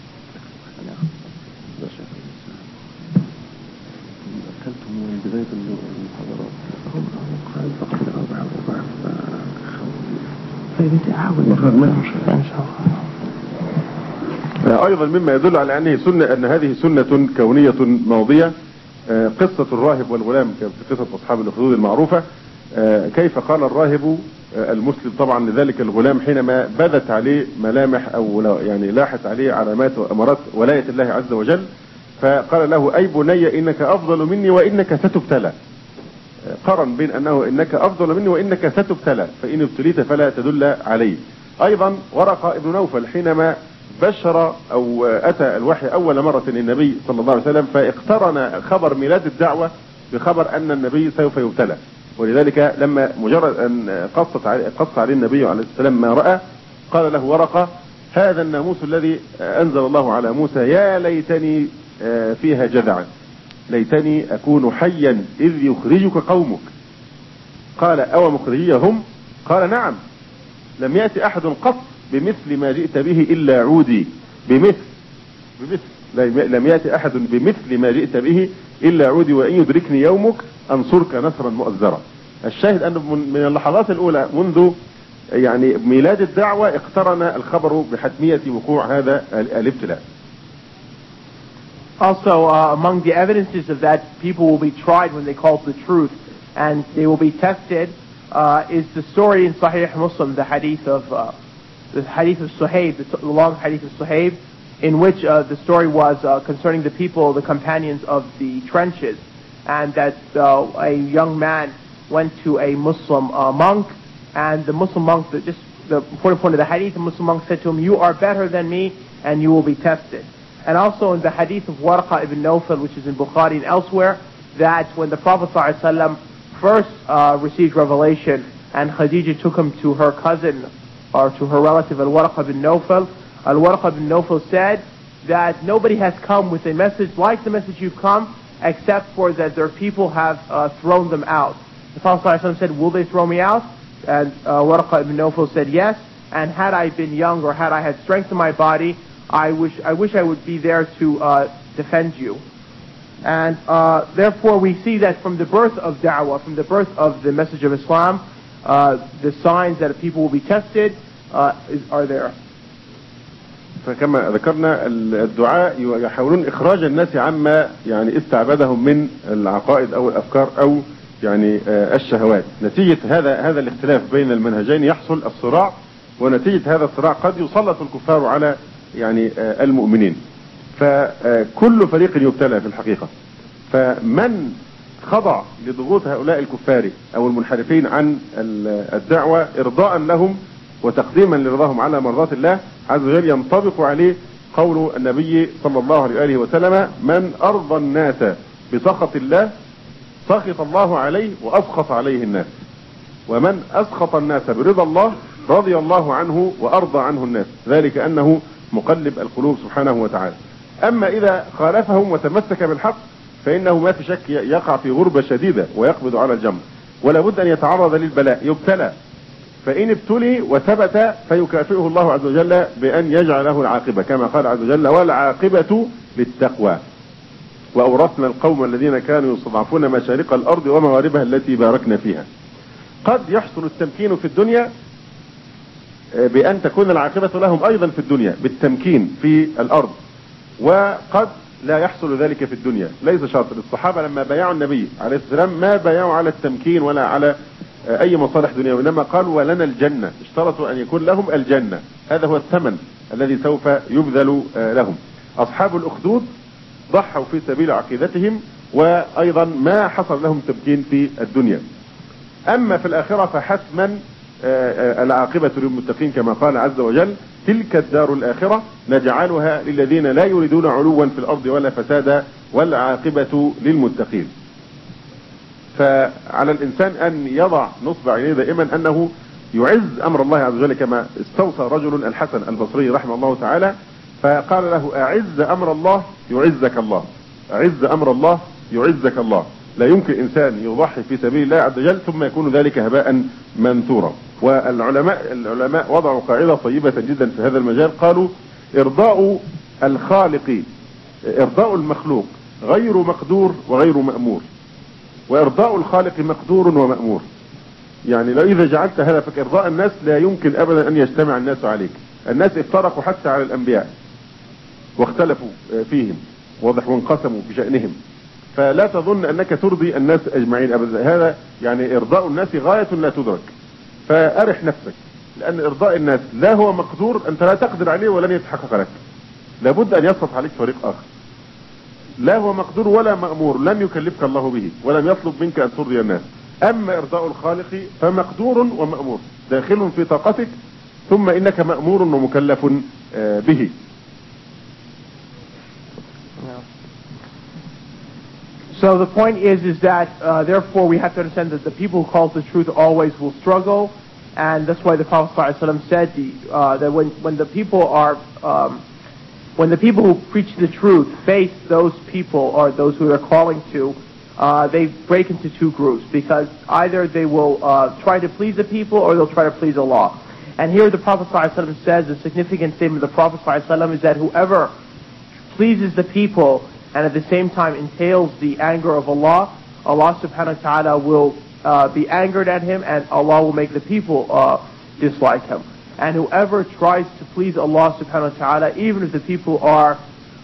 أيضا مما يدل على أن هذه سنة كونية ماضية قصة الراهب والغلام في قصة أصحاب الأخدود المعروفة. كيف قال الراهب المسلم طبعا لذلك الغلام حينما بدت عليه ملامح أو يعني لاحت عليه علامات وأمارات ولاية الله عز وجل، فقال له: أي بني إنك أفضل مني وإنك ستبتلى. قرن بين أنه إنك أفضل مني وإنك ستبتلى، فإن ابتليت فلا تدل علي. أيضا ورقة ابن نوفل حينما بشر أو أتى الوحي أول مرة للنبي صلى الله عليه وسلم، فاقترن خبر ميلاد الدعوة بخبر أن النبي سوف يبتلى، ولذلك لما مجرد أن قص عليه النبي عليه السلام ما رأى، قال له ورقة: هذا الناموس الذي أنزل الله على موسى، يا ليتني فيها جذعا، ليتني أكون حيا إذ يخرجك قومك. قال: أو مخرجيهم؟ قال: نعم، لم يأتي أحد قط بمثل ما جئت به إلا عودي. بمثل لم يأتي أحد بمثل ما جئت به إلا عودي، وإن يدركني يومك أنصرك نصرا مؤزرا. الشاهد أن من اللحظات الأولى منذ يعني ميلاد الدعوة اقترن الخبر بحتمية وقوع هذا الابتلاء. Also, among the evidences of that people will be tried when they call to the truth and they will be tested is the story in Sahih Muslim, the hadith of Suhaib, the long hadith of Suhaib, in which the story was concerning the people, the companions of the trenches, and that a young man went to a Muslim monk, and the Muslim monk, the important point of the hadith, the Muslim monk said to him, "You are better than me, and you will be tested." And also in the hadith of Warqa ibn Nawfal, which is in Bukhari and elsewhere, that when the Prophet ﷺ first received revelation, and Khadija took him to her cousin, or to her relative Al-Warqa ibn Nawfal, Al-Warqa ibn Nawfal said that nobody has come with a message like the message you've come, except for that their people have thrown them out. The Prophet ﷺ said, "Will they throw me out?" And Warqa ibn Nawfal said, "Yes, and had I been young or had I had strength in my body, I wish I would be there to defend you." And therefore we see that from the birth of da'wah, from the birth of the message of Islam, the signs that people will be tested are there. فكما ذكرنا الدعاء يحاولون إخراج الناس عما يعني استعبدهم من العقائد أو الأفكار أو يعني الشهوات. نتيجة هذا الاختلاف بين المنهجين يحصل الصراع، ونتيجة هذا الصراع قد يسلط الكفار على يعني المؤمنين، فكل فريق يبتلى في الحقيقة. فمن خضع لضغوط هؤلاء الكفار أو المنحرفين عن الدعوة إرضاء لهم وتقديما لرضاهم على مرضات الله عز وجل، ينطبق عليه قول النبي صلى الله عليه وسلم: من أرضى الناس بسخط الله سخط الله عليه وأسخط عليه الناس، ومن أسخط الناس برضا الله رضي الله عنه وأرضى عنه الناس، ذلك أنه مقلب القلوب سبحانه وتعالى. أما إذا خالفهم وتمسك بالحق فإنه ما في شك يقع في غربة شديدة ويقبض على الجمر، ولا بد أن يتعرض للبلاء، يبتلى، فإن ابتلي وثبت فيكافئه الله عز وجل بأن يجعل له العاقبة، كما قال عز وجل: والعاقبة للتقوى وأورثنا القوم الذين كانوا يستضعفون مشارق الأرض ومغاربها التي باركنا فيها. قد يحصل التمكين في الدنيا بأن تكون العاقبة لهم أيضا في الدنيا بالتمكين في الأرض، وقد لا يحصل ذلك في الدنيا. ليس شرط. الصحابة لما بايعوا النبي عليه السلام ما بايعوا على التمكين ولا على أي مصالح دنيا، وإنما قالوا: ولنا الجنة، اشترطوا أن يكون لهم الجنة، هذا هو الثمن الذي سوف يبذل لهم. أصحاب الأخدود ضحوا في سبيل عقيدتهم، وأيضا ما حصل لهم تمكين في الدنيا. أما في الآخرة فحتما العاقبة للمتقين كما قال عز وجل: تلك الدار الآخرة نجعلها للذين لا يريدون علوا في الأرض ولا فسادا والعاقبة للمتقين. فعلى الإنسان أن يضع نصب عينيه دائما أنه يعز أمر الله عز وجل، كما استوصى رجل الحسن البصري رحمه الله تعالى فقال له: أعز أمر الله يعزك الله، أعز أمر الله يعزك الله. لا يمكن إنسان يضحي في سبيل الله عز وجل ثم يكون ذلك هباء منثورا. والعلماء وضعوا قاعدة طيبة جدا في هذا المجال، قالوا: إرضاء الخالق، إرضاء المخلوق غير مقدور وغير مأمور، وإرضاء الخالق مقدور ومأمور. يعني لو إذا جعلت هذا فإرضاء الناس لا يمكن أبدا أن يجتمع الناس عليك. الناس افترقوا حتى على الأنبياء واختلفوا فيهم، واضح، وانقسموا في شأنهم، فلا تظن أنك ترضي الناس أجمعين أبدا. هذا يعني إرضاء الناس غاية لا تدرك، فأرح نفسك، لأن إرضاء الناس لا هو مقدور، أنت لا تقدر عليه ولن يتحقق لك، لابد أن يسقط عليك طريق آخر. لا هو مقدور ولا مأمور، لم يكلفك الله به ولم يطلب منك أن ترضي الناس. أما إرضاء الخالق فمقدور ومأمور، داخل في طاقتك، ثم إنك مأمور ومكلف به. So the point is that therefore we have to understand that the people who call the truth always will struggle, and that's why the Prophet ﷺ said that when the people are when the people who preach the truth face those people or those who they're calling to, they break into two groups, because either they will try to please the people or they'll try to please Allah. And here the Prophet ﷺ says, the significant statement of the Prophet ﷺ is that whoever pleases the people and at the same time entails the anger of Allah, Allah subhanahu wa ta'ala will be angered at him, and Allah will make the people dislike him. And whoever tries to please Allah subhanahu wa ta'ala, even if the people are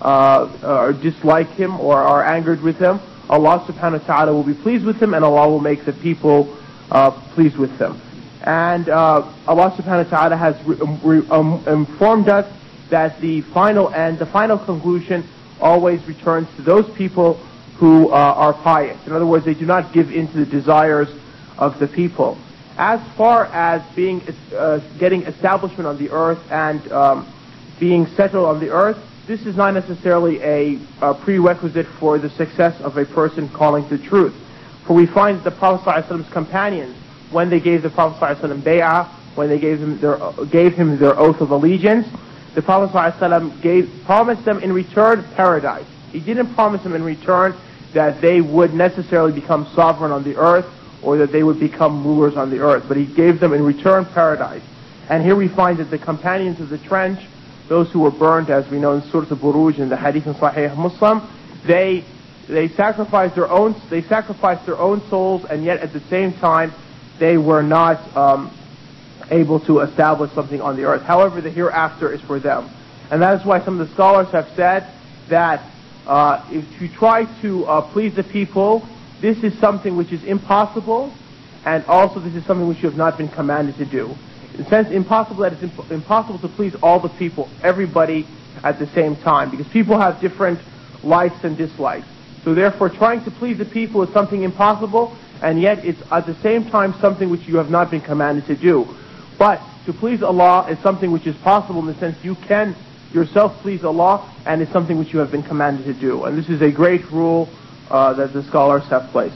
dislike him or are angered with him, Allah subhanahu wa ta'ala will be pleased with him, and Allah will make the people pleased with him. And Allah subhanahu wa ta'ala has informed us that the final end, the final conclusion, always returns to those people who are pious. In other words, they do not give in to the desires of the people. As far as being getting establishment on the earth and being settled on the earth, this is not necessarily a prerequisite for the success of a person calling the truth. For we find that the Prophet ﷺ's companions, when they gave the Prophet ﷺ bay'ah, when they gave him their oath of allegiance, the Prophet ﷺ promised them in return paradise. He didn't promise them in return that they would necessarily become sovereign on the earth or that they would become rulers on the earth, but he gave them in return paradise. And here we find that the companions of the trench, those who were burned, as we know in Surah Al-Buruj and the Hadith in Sahih Muslim, they sacrificed their own souls, and yet at the same time they were not able to establish something on the earth. However, the hereafter is for them. And that is why some of the scholars have said that if you try to please the people, this is something which is impossible, and also this is something which you have not been commanded to do. In a sense, impossible, that it's impossible to please all the people, everybody at the same time, because people have different likes and dislikes. So therefore, trying to please the people is something impossible, and yet it's at the same time something which you have not been commanded to do. But to please Allah is something which is possible, in the sense you can yourself please Allah, and it's something which you have been commanded to do. And this is a great rule that the scholars have placed.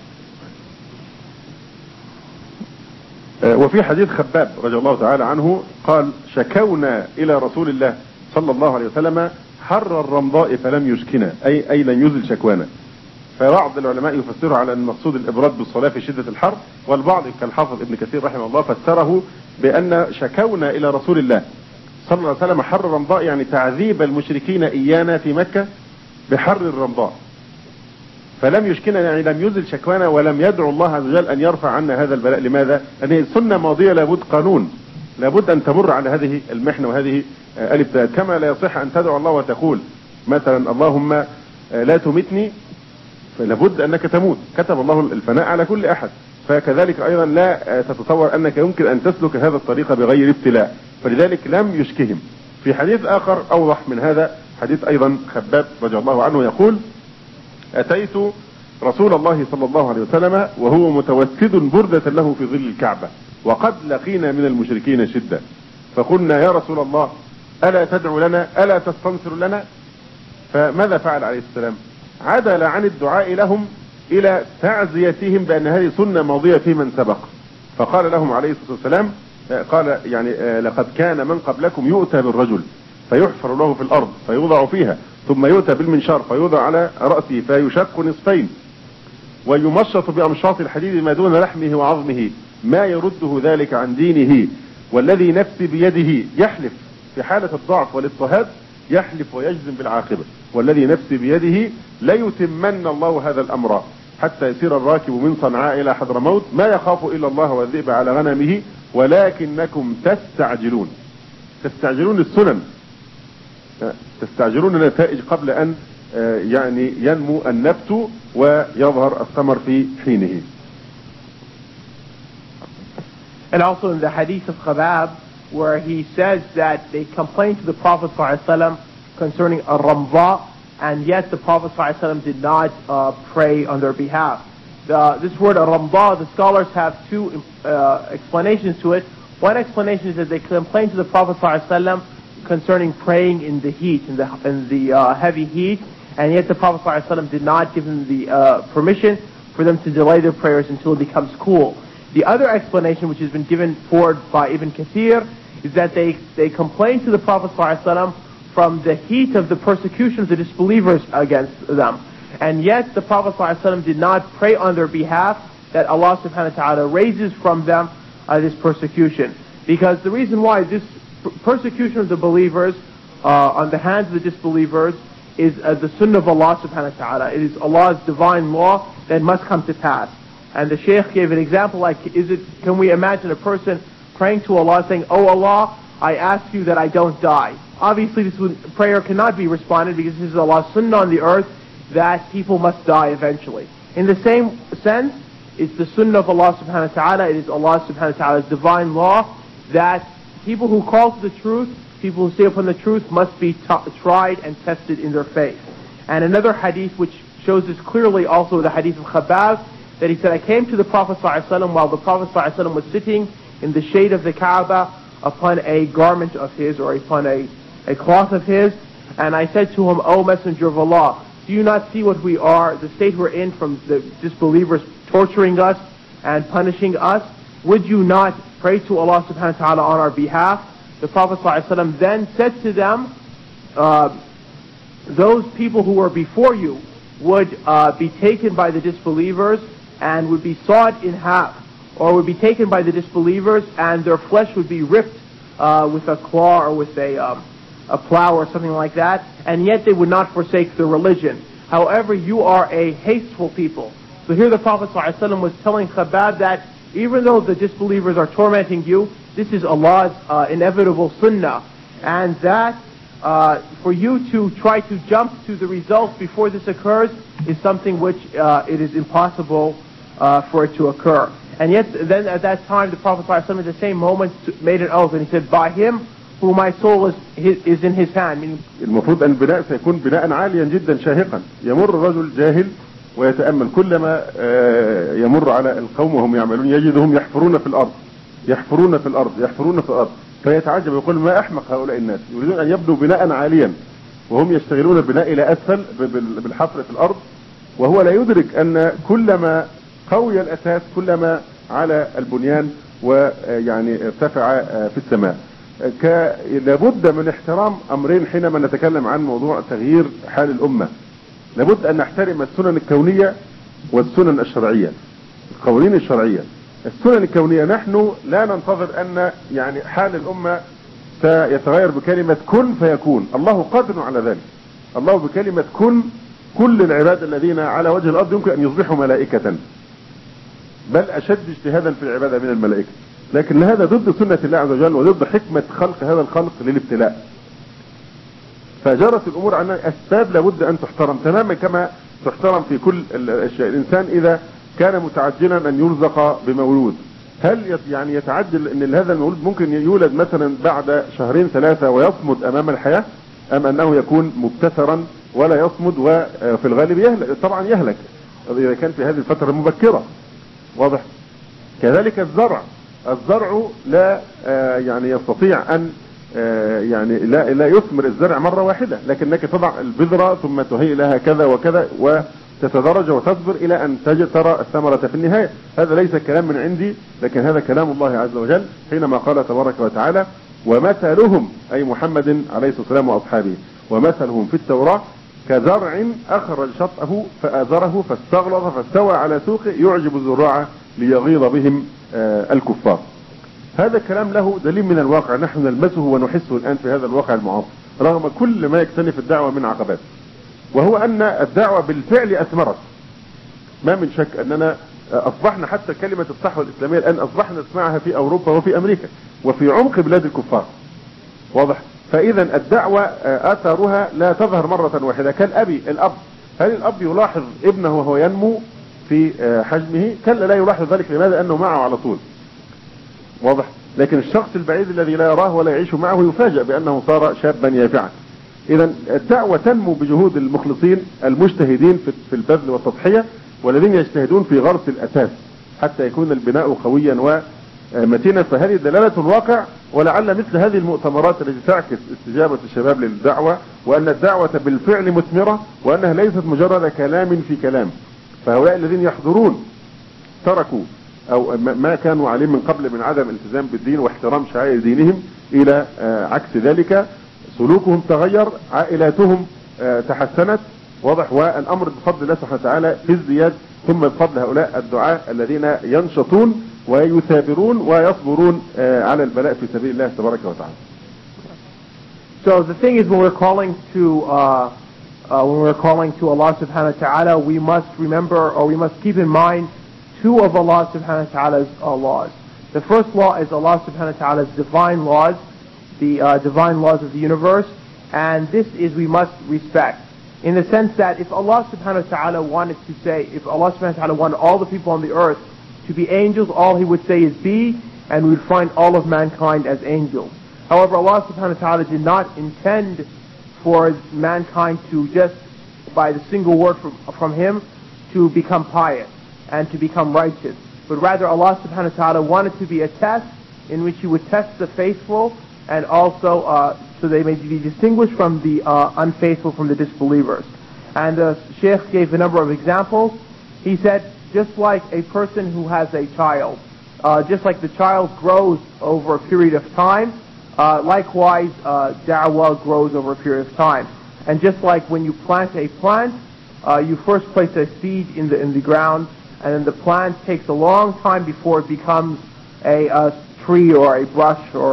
وفي حديث خباب رضي الله تعالى عنه قال: شكونا إلى رسول الله صلى الله عليه وسلم حر الرمضاء فلم يشكنا، أي لم يزل شكوانا. فبعض العلماء يفسرها على أن المقصود الإبراد بالصلاة في شدة الحر، والبعض كالحافظ ابن كثير رحمه الله فسره بأن شكونا إلى رسول الله صلى الله عليه وسلم حر الرمضاء، يعني تعذيب المشركين إيانا في مكة بحر الرمضاء، فلم يشكنا يعني لم يزل شكوانا ولم يدعو الله عز وجل أن يرفع عنا هذا البلاء. لماذا؟ لأن السنة ماضية، لابد قانون، لابد أن تمر على هذه المحنة وهذه الابتلاءات. كما لا يصح أن تدعو الله وتقول مثلا اللهم لا تمتني، فلابد أنك تموت، كتب الله الفناء على كل أحد. فكذلك أيضا لا تتصور أنك يمكن أن تسلك هذا الطريق بغير ابتلاء، فلذلك لم يشكهم. في حديث آخر أوضح من هذا، حديث أيضا خباب رضي الله عنه يقول: أتيت رسول الله صلى الله عليه وسلم وهو متوسد بردة له في ظل الكعبة وقد لقينا من المشركين شدة، فقلنا: يا رسول الله ألا تدعو لنا، ألا تستنصر لنا؟ فماذا فعل عليه السلام؟ عدل عن الدعاء لهم إلى تعزيتهم بأن هذه سنة ماضية في من سبق، فقال لهم عليه الصلاة والسلام، قال يعني لقد كان من قبلكم يؤتى بالرجل فيحفر له في الأرض فيوضع فيها، ثم يؤتى بالمنشار فيوضع على رأسه فيشق نصفين ويمشط بأمشاط الحديد ما دون لحمه وعظمه ما يرده ذلك عن دينه، والذي نفسي بيده، يحلف في حالة الضعف والاضطهاد، يحلف ويجزم بالعاقبة، والذي نفسي بيده ليتمن الله هذا الأمر حتى يسير الراكب من صنعاء إلى حضرموت ما يخاف إلا الله والذئب على غنمه ولكنكم تستعجلون السنن، تستعجلون النتائج قبل أن يعني ينمو النبت ويظهر الثمر في حينه. And also in the hadith of Khabab, where he says that they complained to the Prophet ﷺ concerning a Ramza, and yet the Prophet ﷺ did not pray on their behalf. This word Ramza, the scholars have two explanations to it. One explanation is that they complained to the Prophet ﷺ concerning praying in the heat, in the heavy heat, and yet the Prophet ﷺ did not give them the permission for them to delay their prayers until it becomes cool. The other explanation, which has been given forward by Ibn Kathir, is that they complained to the Prophet ﷺ from the heat of the persecution of the disbelievers against them. And yet the Prophet ﷺ did not pray on their behalf that Allah subhanahu wa ta'ala raises from them this persecution. Because the reason why this persecution of the believers on the hands of the disbelievers is the sunnah of Allah subhanahu wa ta'ala. It is Allah's divine law that must come to pass. And the Shaykh gave an example like, can we imagine a person praying to Allah saying, "Oh Allah, I ask you that I don't die." Obviously this prayer cannot be responded because this is Allah's sunnah on the earth that people must die eventually. In the same sense, it's the sunnah of Allah subhanahu wa ta'ala, it is Allah subhanahu wa ta'ala's divine law that people who call to the truth, people who stay upon the truth must be tried and tested in their faith. And another hadith which shows this clearly, also the hadith of Khabab, that he said, I came to the Prophet ﷺ while the Prophet ﷺ was sitting in the shade of the Kaaba upon a garment of his, or upon a cloth of his, and I said to him, O Messenger of Allah, do you not see what we are, the state we're in from the disbelievers torturing us and punishing us? Would you not pray to Allah subhanahu wa ta'ala on our behalf? The Prophet ﷺ then said to them, those people who were before you would be taken by the disbelievers and would be sawed in half, or would be taken by the disbelievers and their flesh would be ripped with a claw or with a plow or something like that, and yet they would not forsake their religion. However, you are a hasteful people. So here the Prophet ﷺ was telling Khabab that even though the disbelievers are tormenting you, this is Allah's inevitable sunnah, and that for you to try to jump to the results before this occurs is something which it is impossible for it to occur. And yet then at that time the Prophet ﷺ at the same moment made an oath, and he said, by him who my soul is in his hand. Meaning, المفروض أن البناء سيكون بناء عاليا جدا شاهقا، يمر الرجل جاهل ويتأمل كلما يمر على القوم وهم يعملون يجدهم يحفرون في الأرض فيتعجب يقول ما أحمق هؤلاء الناس، يريدون أن يبنوا بناء عاليا وهم يشتغلون البناء إلى أسفل بالحفر في الأرض، وهو لا يدرك أن كلما قوي الأساس كلما على البنيان ويعني ارتفع في السماء. لابد من احترام أمرين حينما نتكلم عن موضوع تغيير حال الأمة. لابد أن نحترم السنن الكونية والسنن الشرعية. القوانين الشرعية، السنن الكونية نحن لا ننتظر أن يعني حال الأمة سيتغير بكلمة كن فيكون، الله قادر على ذلك. الله بكلمة كن كل العباد الذين على وجه الأرض يمكن أن يصبحوا ملائكة، بل أشد اجتهادا في العبادة من الملائكة، لكن هذا ضد سنة الله عز وجل وضد حكمة خلق هذا الخلق للابتلاء. فجرت الأمور عن أسباب لابد أن تحترم تماما كما تحترم في كل الأشياء. الإنسان إذا كان متعجلا أن يرزق بمولود هل يعني يتعجل ان هذا المولود ممكن يولد مثلا بعد شهرين ثلاثة ويصمد امام الحياة، ام انه يكون مبتسرا ولا يصمد وفي الغالب يهلك؟ طبعا يهلك اذا كان في هذه الفترة المبكرة. واضح؟ كذلك الزرع لا يعني يستطيع ان يعني لا يثمر الزرع مرة واحدة، لكنك تضع البذرة ثم تهيئ لها كذا وكذا وتتدرج وتصبر الى ان ترى الثمرة في النهاية. هذا ليس كلام من عندي، لكن هذا كلام الله عز وجل حينما قال تبارك وتعالى: ومثلهم أي محمد عليه الصلاة والسلام وأصحابه، ومثلهم في التوراة كزرع أخرج شطأه فآزره فاستغلظ فاستوى على سوقه يعجب الزراع ليغيظ بهم الكفار. هذا الكلام له دليل من الواقع نحن نلمسه ونحسه الآن في هذا الواقع المعاصر رغم كل ما يكتنف الدعوة من عقبات، وهو أن الدعوة بالفعل أثمرت. ما من شك أننا أصبحنا حتى كلمة الصحوة الإسلامية الآن أصبحنا نسمعها في أوروبا وفي أمريكا وفي عمق بلاد الكفار. واضح؟ فإذا الدعوة آثارها لا تظهر مرة واحدة الأب. هل الأب يلاحظ ابنه وهو ينمو في حجمه؟ كلا لا يلاحظ ذلك. لماذا؟ لأنه معه على طول. واضح؟ لكن الشخص البعيد الذي لا يراه ولا يعيش معه يفاجأ بأنه صار شابا يافعا. إذا الدعوة تنمو بجهود المخلصين المجتهدين في البذل والتضحية، والذين يجتهدون في غرس الأساس حتى يكون البناء قويا ومتينا. فهذه دلالة الواقع، ولعل مثل هذه المؤتمرات التي تعكس استجابة الشباب للدعوة، وأن الدعوة بالفعل مثمرة، وأنها ليست مجرد كلام في كلام. فهؤلاء الذين يحضرون تركوا أو ما كانوا عليه من قبل من عدم الالتزام بالدين واحترام شعائر دينهم إلى عكس ذلك. سلوكهم تغير، عائلاتهم تحسنت. واضح؟ والأمر بفضل الله سبحانه وتعالى في ازدياد، ثم بفضل هؤلاء الدعاة الذين ينشطون ويثابرون ويصبرون على البلاء في سبيل الله تبارك وتعالى. So the thing is, when we're calling to Allah subhanahu wa ta'ala, we must remember, or we must keep in mind, two of Allah subhanahu wa ta'ala's laws. The first law is Allah subhanahu wa ta'ala's divine laws, the divine laws of the universe, and this is we must respect. In the sense that if Allah subhanahu wa ta'ala wanted to say, if Allah subhanahu wa ta'ala wanted all the people on the earth to be angels, all He would say is be, and we would find all of mankind as angels. However, Allah subhanahu wa ta'ala did not intend for mankind to just, by the single word from Him, to become pious and to become righteous. But rather Allah subhanahu wa ta'ala wanted to be a test in which He would test the faithful, and also so they may be distinguished from the unfaithful, from the disbelievers. And the Shaykh gave a number of examples. He said, just like a person who has a child, just like the child grows over a period of time, likewise da'wah grows over a period of time. And just like when you plant a plant, you first place a seed in the ground, and then the plant takes a long time before it becomes a tree or a brush or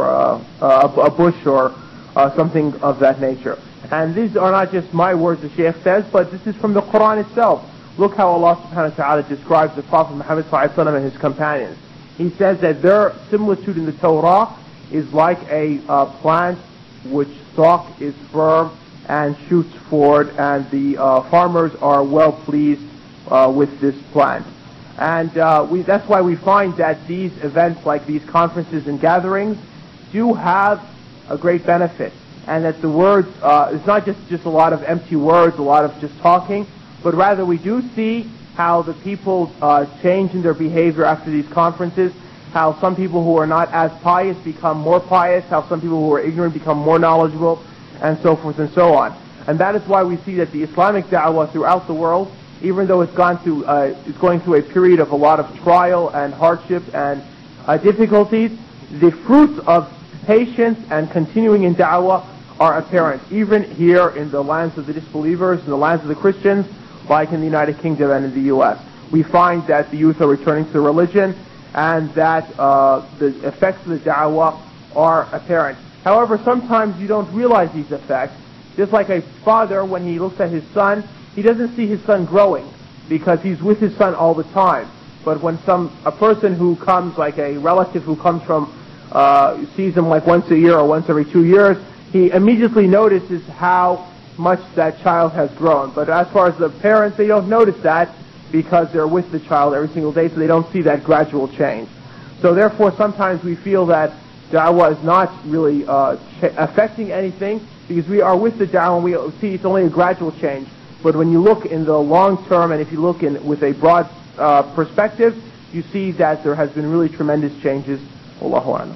a bush or something of that nature. And these are not just my words, the Shaykh says, but this is from the Quran itself. Look how Allah subhanahu wa ta'ala describes the Prophet Muhammad sallallahu alaihi wasallam and his companions. He says that their similitude in the Torah is like a plant which stalk is firm and shoots forward, and the farmers are well pleased with this plant. And that's why we find that these events like these conferences and gatherings do have a great benefit, and that the words, it's not just a lot of empty words, a lot of just talking, but rather we do see how the people change in their behavior after these conferences, how some people who are not as pious become more pious, how some people who are ignorant become more knowledgeable, and so forth and so on. And that is why we see that the Islamic da'wah throughout the world, even though it's going through a period of a lot of trial and hardship and difficulties, the fruits of patience and continuing in da'wah are apparent, even here in the lands of the disbelievers, in the lands of the Christians, like in the United Kingdom and in the U.S. We find that the youth are returning to the religion, and that the effects of the da'wah are apparent. However, sometimes you don't realize these effects. Just like a father, when he looks at his son, he doesn't see his son growing because he's with his son all the time. But when a person who comes, like a relative who comes from, sees him like once a year or once every 2 years, he immediately notices how much that child has grown. But as far as the parents, they don't notice that because they're with the child every single day, so they don't see that gradual change. So therefore sometimes we feel that da'wah is not really affecting anything because we are with the da'wah and we see it's only a gradual change. But when you look in the long term and if you look in with a broad perspective, you see that there has been really tremendous changes. Wallahu a'lam.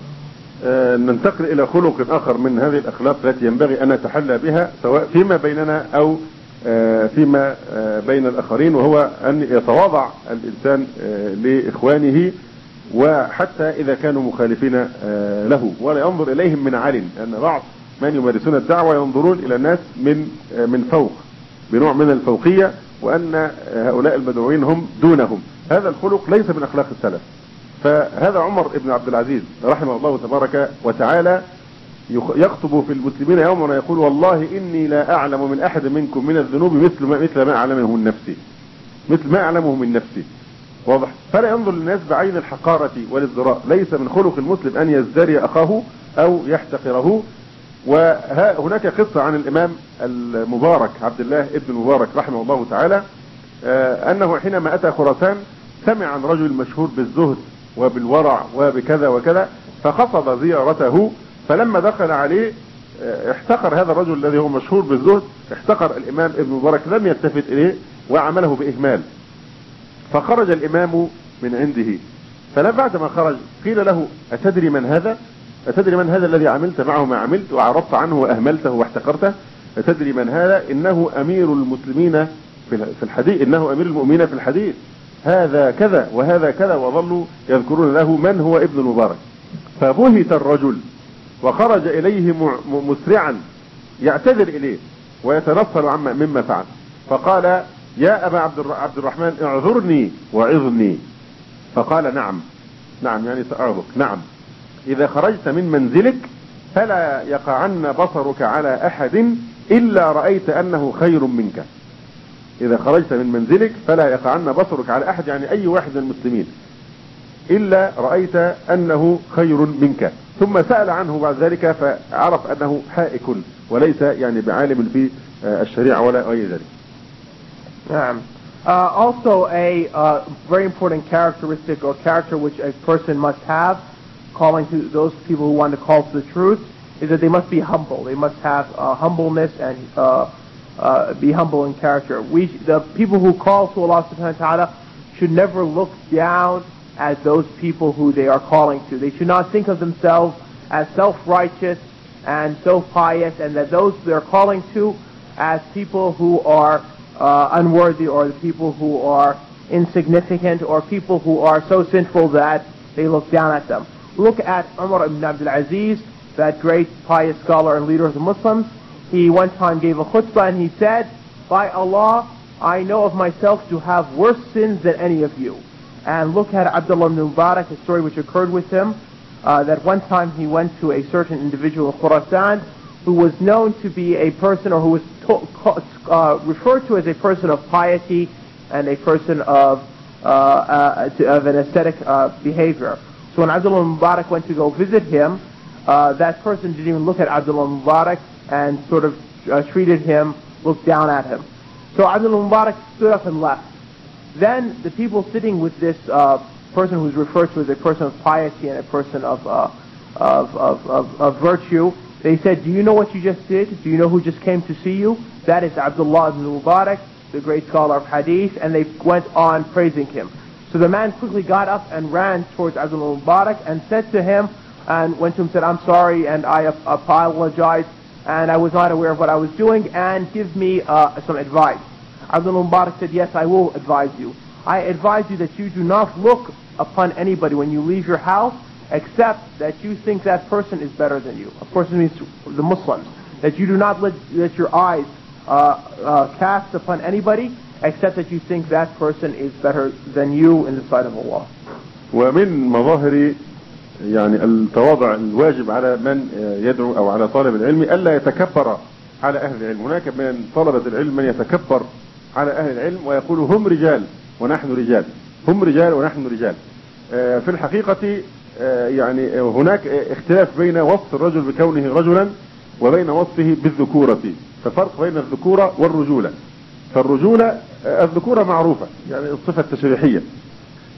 ننتقل إلى خلق آخر من هذه الأخلاق التي ينبغي أن نتحلى بها سواء فيما بيننا أو فيما بين الآخرين، وهو أن يتواضع الإنسان لإخوانه وحتى إذا كانوا مخالفين له، ولا ينظر إليهم من عال، لأن بعض من يمارسون الدعوة ينظرون إلى الناس من فوق بنوع من الفوقية، وأن هؤلاء المدعوين هم دونهم. هذا الخلق ليس من أخلاق السلف. فهذا عمر بن عبد العزيز رحمه الله تبارك وتعالى يخطب في المسلمين يوما ويقول: والله إني لا أعلم من أحد منكم من الذنوب مثل ما أعلمه من نفسي، مثل ما أعلمه من نفسي. واضح؟ فلا ينظر للناس بعين الحقارة والازدراء. ليس من خلق المسلم أن يزدري أخاه أو يحتقره. وهناك قصة عن الإمام المبارك عبد الله ابن المبارك رحمه الله تعالى أنه حينما أتى خراسان سمع عن رجل مشهور بالزهد وبالورع وبكذا وكذا، فقصد زيارته. فلما دخل عليه احتقر هذا الرجل الذي هو مشهور بالزهد، احتقر الإمام ابن المبارك، لم يلتفت إليه وعمله بإهمال. فخرج الإمام من عنده، فلما بعد ما خرج قيل له: أتدري من هذا؟ أتدري من هذا الذي عملت معه ما عملت وعرضت عنه وأهملته واحتقرته؟ أتدري من هذا؟ إنه أمير المسلمين في الحديث، إنه أمير المؤمنين في الحديث، هذا كذا وهذا كذا، وظلوا يذكرون له من هو ابن المبارك. فبهت الرجل وخرج إليه مسرعا يعتذر إليه ويتنصل مما فعل. فقال: يا أبا عبد الرحمن اعذرني وعظني. فقال: نعم يعني سأعظك. نعم، إذا خرجت من منزلك فلا يقعن بصرك على أحد إلا رأيت أنه خير منك. إذا خرجت من منزلك فلا يقعن بصرك على أحد، يعني أي واحد من المسلمين، إلا رأيت أنه خير منك. ثم سأل عنه بعد ذلك فعرف أنه حائك وليس يعني بعالم في الشريعة ولا غير ذلك. نعم. Also a very important characteristic or character which a person must have calling to those people who want to call to the truth is that they must be humble. They must have humbleness and be humble in character. The people who call to Allah subhanahu wa ta'ala should never look down at those people who they are calling to. They should not think of themselves as self-righteous and so pious, and that those they're calling to as people who are unworthy, or the people who are insignificant, or people who are so sinful that they look down at them. Look at Umar ibn Abdul Aziz, that great pious scholar and leader of the Muslims. He one time gave a khutbah and he said, "By Allah, I know of myself to have worse sins than any of you." And look at Abdullah ibn Mubarak, a story which occurred with him, that one time he went to a certain individual in Khurasan who was known to be a person, or who was referred to as a person of piety and a person of an ascetic behavior. So when Abdullah Mubarak went to go visit him, that person didn't even look at Abdullah Mubarak and sort of treated him, looked down at him. So Abdullah Mubarak stood up and left. Then the people sitting with this person who is referred to as a person of piety and a person of virtue, they said, "Do you know what you just did? Do you know who just came to see you? That is Abdullah ibn Mubarak, the great scholar of hadith." And they went on praising him. So the man quickly got up and ran towards Abdullah Mubarak and said to him, and went to him and said, "I'm sorry and I apologize and I was not aware of what I was doing, and give me some advice." Abdullah Mubarak said, "Yes, I will advise you. I advise you that you do not look upon anybody when you leave your house except that you think that person is better than you." Of course it means the Muslims. That you do not let your eyes cast upon anybody except that you think that person is better than you in the sight of Allah. ومن مظاهر يعني التواضع الواجب على من يدعو أو على طالب العلم ألا يتكبر على أهل العلم. هناك من طلبة العلم من يتكبر على أهل العلم ويقول: هم رجال ونحن رجال، هم رجال ونحن رجال. في الحقيقة يعني هناك اختلاف بين وصف الرجل بكونه رجلا وبين وصفه بالذكورة. ففرق بين الذكورة والرجولة. فالرجولة الذكورة معروفة، يعني الصفة التشريحية.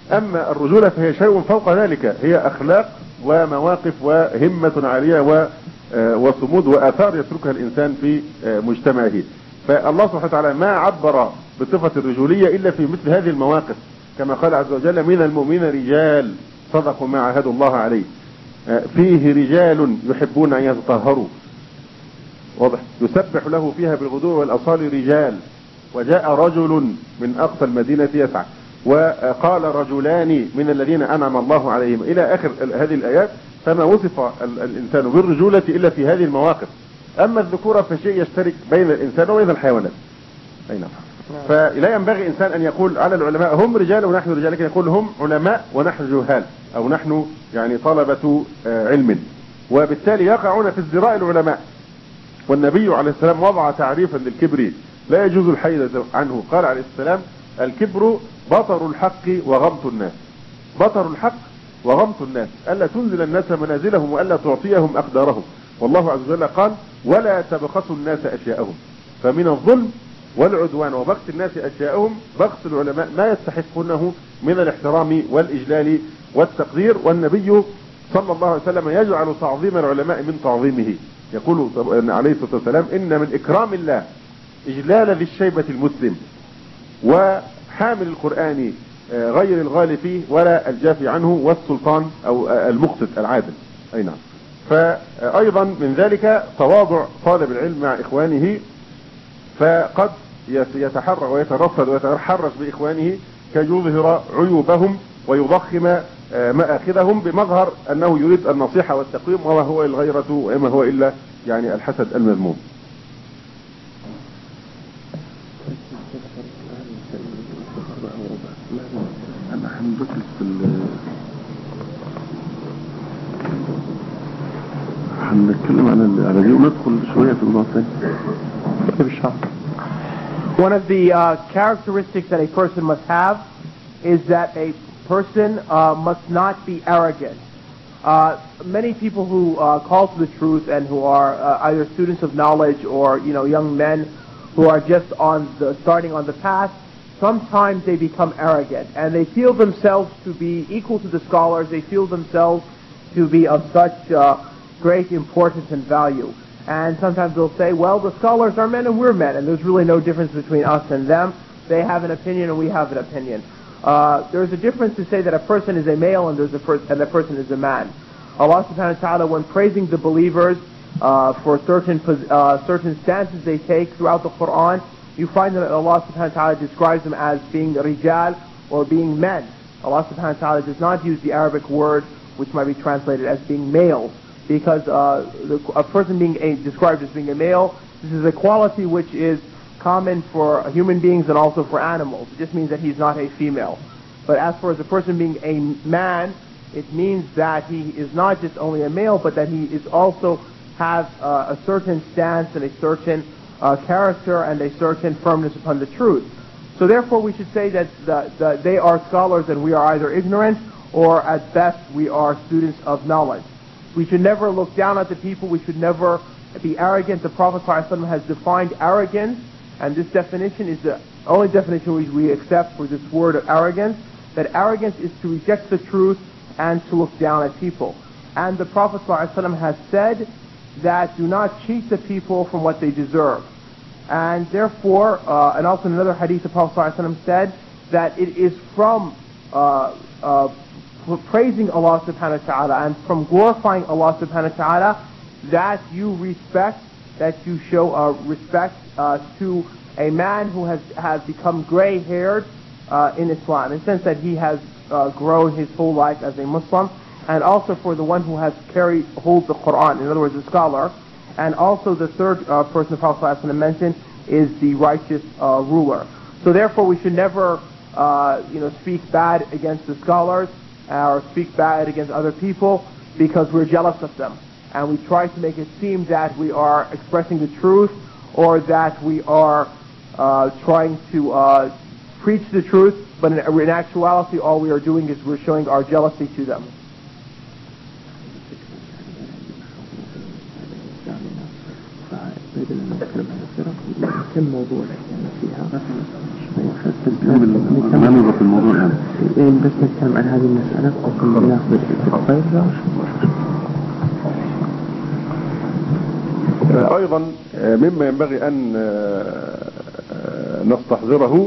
أما الرجولة فهي شيء فوق ذلك، هي أخلاق ومواقف وهمة عالية وصمود وآثار يتركها الإنسان في مجتمعه. فالله سبحانه وتعالى ما عبر بصفة الرجولية إلا في مثل هذه المواقف، كما قال عز وجل: من المؤمنين رجال صدقوا ما عاهدوا الله عليه، فيه رجال يحبون أن يتطهروا، واضح، يسبح له فيها بالغدو والأصال رجال، وجاء رجل من أقصى المدينة يسعى، وقال رجلان من الذين أنعم الله عليهم، إلى آخر هذه الآيات. فما وصف الإنسان بالرجولة إلا في هذه المواقف. أما الذكورة فشيء يشترك بين الإنسان وبين الحيوانات. أي نعم. فلا ينبغي إنسان أن يقول على العلماء هم رجال ونحن رجال، لكن يقول هم علماء ونحن جهال، أو نحن يعني طلبة علم، وبالتالي يقعون في ازدراء العلماء. والنبي عليه السلام وضع تعريفا للكبر لا يجوز الحيد عنه. قال عليه السلام: الكبر بطر الحق وغمط الناس. بطر الحق وغمط الناس، ألا تنزل الناس منازلهم وألا تعطيهم أقدارهم. والله عز وجل قال: ولا تبخسوا الناس أشياءهم. فمن الظلم والعدوان وبخس الناس أشياءهم بخس العلماء ما يستحقونه من الاحترام والإجلال والتقدير. والنبي صلى الله عليه وسلم يجعل تعظيم العلماء من تعظيمه. يقول عليه الصلاة والسلام: إن من إكرام الله إجلال ذي الشيبة المسلم، وحامل القرآن غير الغالي فيه ولا الجافي عنه، والسلطان أو المقسط العادل. أي نعم. فأيضا من ذلك تواضع طالب العلم مع إخوانه، فقد يتحرى ويترصد ويتحرش بإخوانه كي يظهر عيوبهم ويضخم مآخذهم بمظهر أنه يريد النصيحة والتقويم، وما هو الغيرة وما هو إلا يعني الحسد المذموم. أنا هنركز هنتكلم على دي وندخل شوية في الموضوع الثاني. One of the characteristics that a person must have is that a person must not be arrogant. Many people who call to the truth and who are either students of knowledge or young men who are just starting on the path, sometimes they become arrogant and they feel themselves to be equal to the scholars. They feel themselves to be of such great importance and value. And sometimes they'll say, well, the scholars are men and we're men, and there's really no difference between us and them. They have an opinion and we have an opinion. There's a difference to say that a person is a male and a person is a man. Allah subhanahu wa ta'ala, when praising the believers for certain stances they take throughout the Quran, you find that Allah subhanahu wa ta'ala describes them as being rijal or being men. Allah subhanahu wa ta'ala does not use the Arabic word which might be translated as being males, because a person being described as being a male, this is a quality which is common for human beings and also for animals. It just means that he's not a female. But as far as a person being a man, it means that he is not just only a male, but that he is also has a certain stance and a certain character and a certain firmness upon the truth. So therefore we should say that they are scholars and we are either ignorant, or at best we are students of knowledge. We should never look down at the people. We should never be arrogant. The Prophet ﷺ has defined arrogance, and this definition is the only definition which we accept for this word of arrogance, that arrogance is to reject the truth and to look down at people. And the Prophet ﷺ has said that do not cheat the people from what they deserve. And therefore, and also in another hadith, the Prophet ﷺ said that it is from praising Allah subhanahu wa ta'ala and from glorifying Allah subhanahu wa ta'ala that you respect, that you show respect to a man who has become gray-haired in Islam, in the sense that he has grown his whole life as a Muslim, and also for the one who has holds the Quran, in other words, a scholar. And also the third person the Prophet ﷺ mentioned is the righteous ruler. So therefore we should never speak bad against the scholars or speak bad against other people because we're jealous of them, and we try to make it seem that we are expressing the truth or that we are trying to preach the truth, but in actuality all we are doing is we're showing our jealousy to them. كم موضوع فيها ما نربط الموضوع يعني بس نتكلم عن هذه المسألة وكل ناخذ الطيب. أيضا مما ينبغي أن نستحضره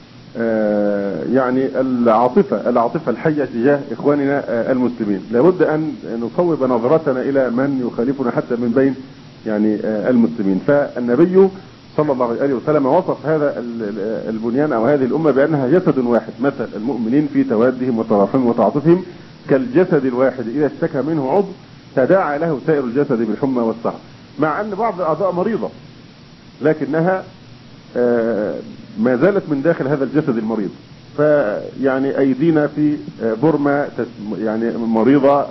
يعني العاطفة الحية تجاه إخواننا المسلمين. لابد أن نصوب نظرتنا إلى من يخالفنا حتى من بين يعني المسلمين. فالنبي صلى الله عليه وسلم وصف هذا البنيان أو هذه الأمة بأنها جسد واحد، مثل المؤمنين في توادهم وتراحمهم وتعاطفهم كالجسد الواحد إذا اشتكى منه عضو تداعى له سائر الجسد بالحمى والسهر. مع أن بعض الأعضاء مريضة لكنها ما زالت من داخل هذا الجسد المريض. فيعني أيدينا في بورما يعني مريضة،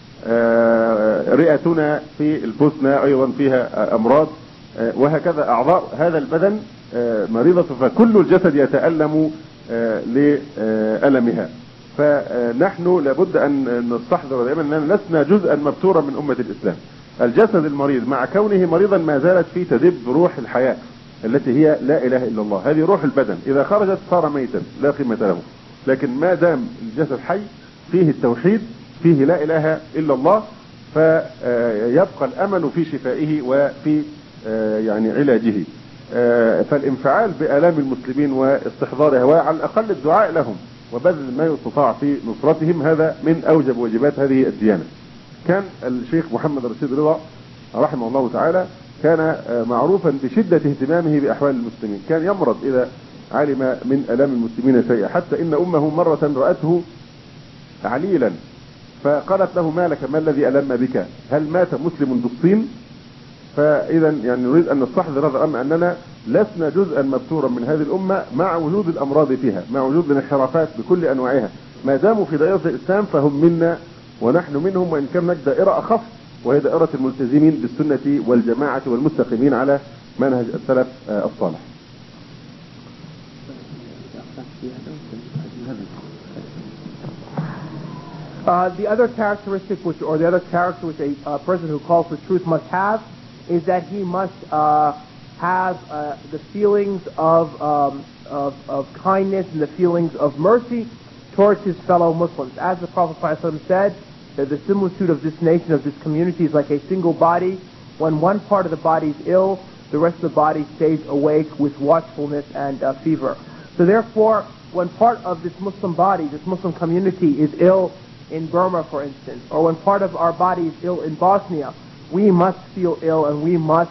رئتنا في البوسنة أيضا فيها أمراض، وهكذا أعضاء هذا البدن مريضة، فكل الجسد يتألم لألمها. فنحن لابد أن نستحضر دائما أننا لسنا جزءا مبتورا من أمة الإسلام. الجسد المريض مع كونه مريضا ما زالت فيه تدب روح الحياة التي هي لا إله إلا الله. هذه روح البدن، إذا خرجت صار ميتا لا قيمة له. لكن ما دام الجسد حي فيه التوحيد، فيه لا إله إلا الله، فيبقى الأمل في شفائه وفي يعني علاجه. فالانفعال بآلام المسلمين واستحضارها وعلى الأقل الدعاء لهم وبذل ما يستطاع في نصرتهم هذا من أوجب واجبات هذه الديانة. كان الشيخ محمد رشيد رضا رحمه الله تعالى كان معروفا بشدة اهتمامه بأحوال المسلمين. كان يمرض إذا علم من ألام المسلمين شيئا، حتى إن أمه مرة رأته عليلا فقالت له: ما لك، ما الذي ألم بك؟ هل مات مسلم بالصين؟ فإذا يعني نريد أن نستحضر هذا الأمر، أننا لسنا جزءا مبتورا من هذه الأمة مع وجود الأمراض فيها، مع وجود الانحرافات بكل أنواعها. ما داموا في دائرة الإسلام فهم منا ونحن منهم، وإن كان هناك دائرة أخف وهي دائرة الملتزمين بالسنة والجماعة والمستقيمين على منهج السلف الصالح. The other characteristic which a person who calls for truth must have is that he must have the feelings of kindness and the feelings of mercy towards his fellow Muslims. As the Prophet ﷺ said, that the similitude of this nation, of this community, is like a single body. When one part of the body is ill, the rest of the body stays awake with watchfulness and fever. So therefore, when part of this Muslim body, this Muslim community is ill in Burma, for instance, or when part of our body is ill in Bosnia, we must feel ill, and we must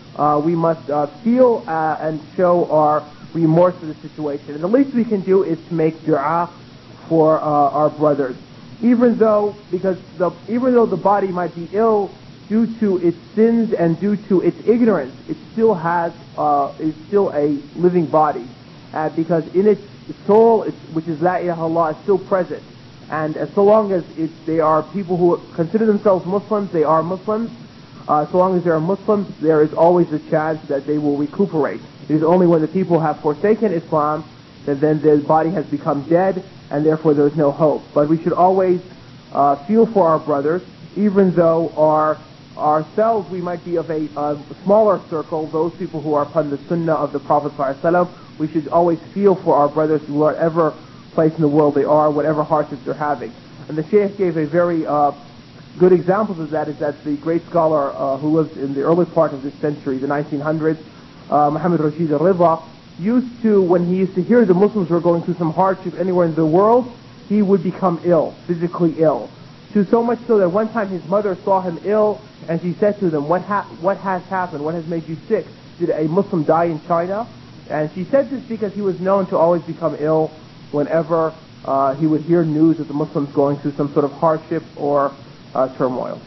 feel and show our remorse for the situation. And the least we can do is to make dua for our brothers. Even though the body might be ill due to its sins and due to its ignorance, it still is still a living body, because in its soul, which is La ilaha illallah, is still present. And so long as they are people who consider themselves Muslims, they are Muslims. So long as they are Muslims, there is always a chance that they will recuperate. It is only when the people have forsaken Islam that then the body has become dead, and therefore there is no hope. But we should always feel for our brothers, even though ourselves we might be of a smaller circle, those people who are upon the sunnah of the Prophet ﷺ. We should always feel for our brothers, whatever place in the world they are, whatever hardships they're having. And the Shaykh gave a very good example of that, is that the great scholar who lived in the early part of this century, the 1900s, Muhammad Rashid Rida, used to, when he used to hear the Muslims were going through some hardship anywhere in the world, he would become ill, physically ill. To so much so that one time his mother saw him ill, and she said to them, what has happened? What has made you sick? Did a Muslim die in China? And she said this because he was known to always become ill whenever he would hear news of the Muslims going through some sort of hardship or turmoil.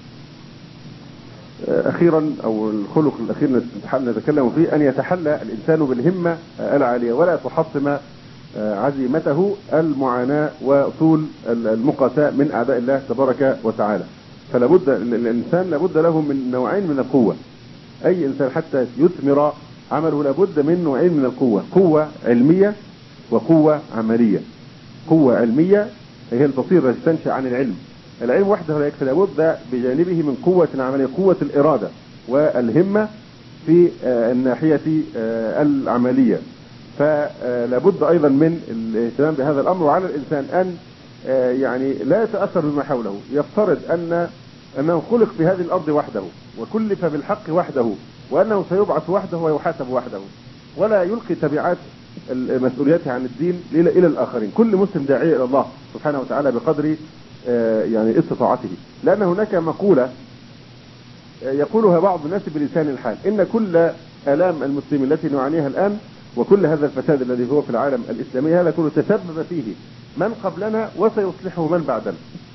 أخيرا، أو الخلق الأخير نتكلم فيه، أن يتحلى الإنسان بالهمة العالية ولا تحطم عزيمته المعاناة وطول المقاساة من أعداء الله تبارك وتعالى. فلابد الإنسان لابد له من نوعين من القوة. أي إنسان حتى يثمر عمله لابد من نوعين من القوة: قوة علمية وقوة عملية. قوة علمية هي البصيرة التي تنشأ عن العلم. العلم وحده لا يكفي، لابد بجانبه من قوة عملية، قوة الإرادة والهمة في الناحية العملية. فلابد أيضا من الاهتمام بهذا الأمر، وعلى الإنسان أن يعني لا يتأثر بما حوله، يفترض أنه خلق في هذه الأرض وحده وكلف بالحق وحده، وأنه سيبعث وحده ويحاسب وحده، ولا يلقي تبعات مسؤوليته عن الدين إلى الآخرين. كل مسلم داعية إلى الله سبحانه وتعالى بقدر يعني استطاعته، لأن هناك مقولة يقولها بعض الناس بلسان الحال، إن كل آلام المسلمين التي نعانيها الآن وكل هذا الفساد الذي هو في العالم الإسلامي هذا كله تسبب فيه من قبلنا وسيصلحه من بعدنا،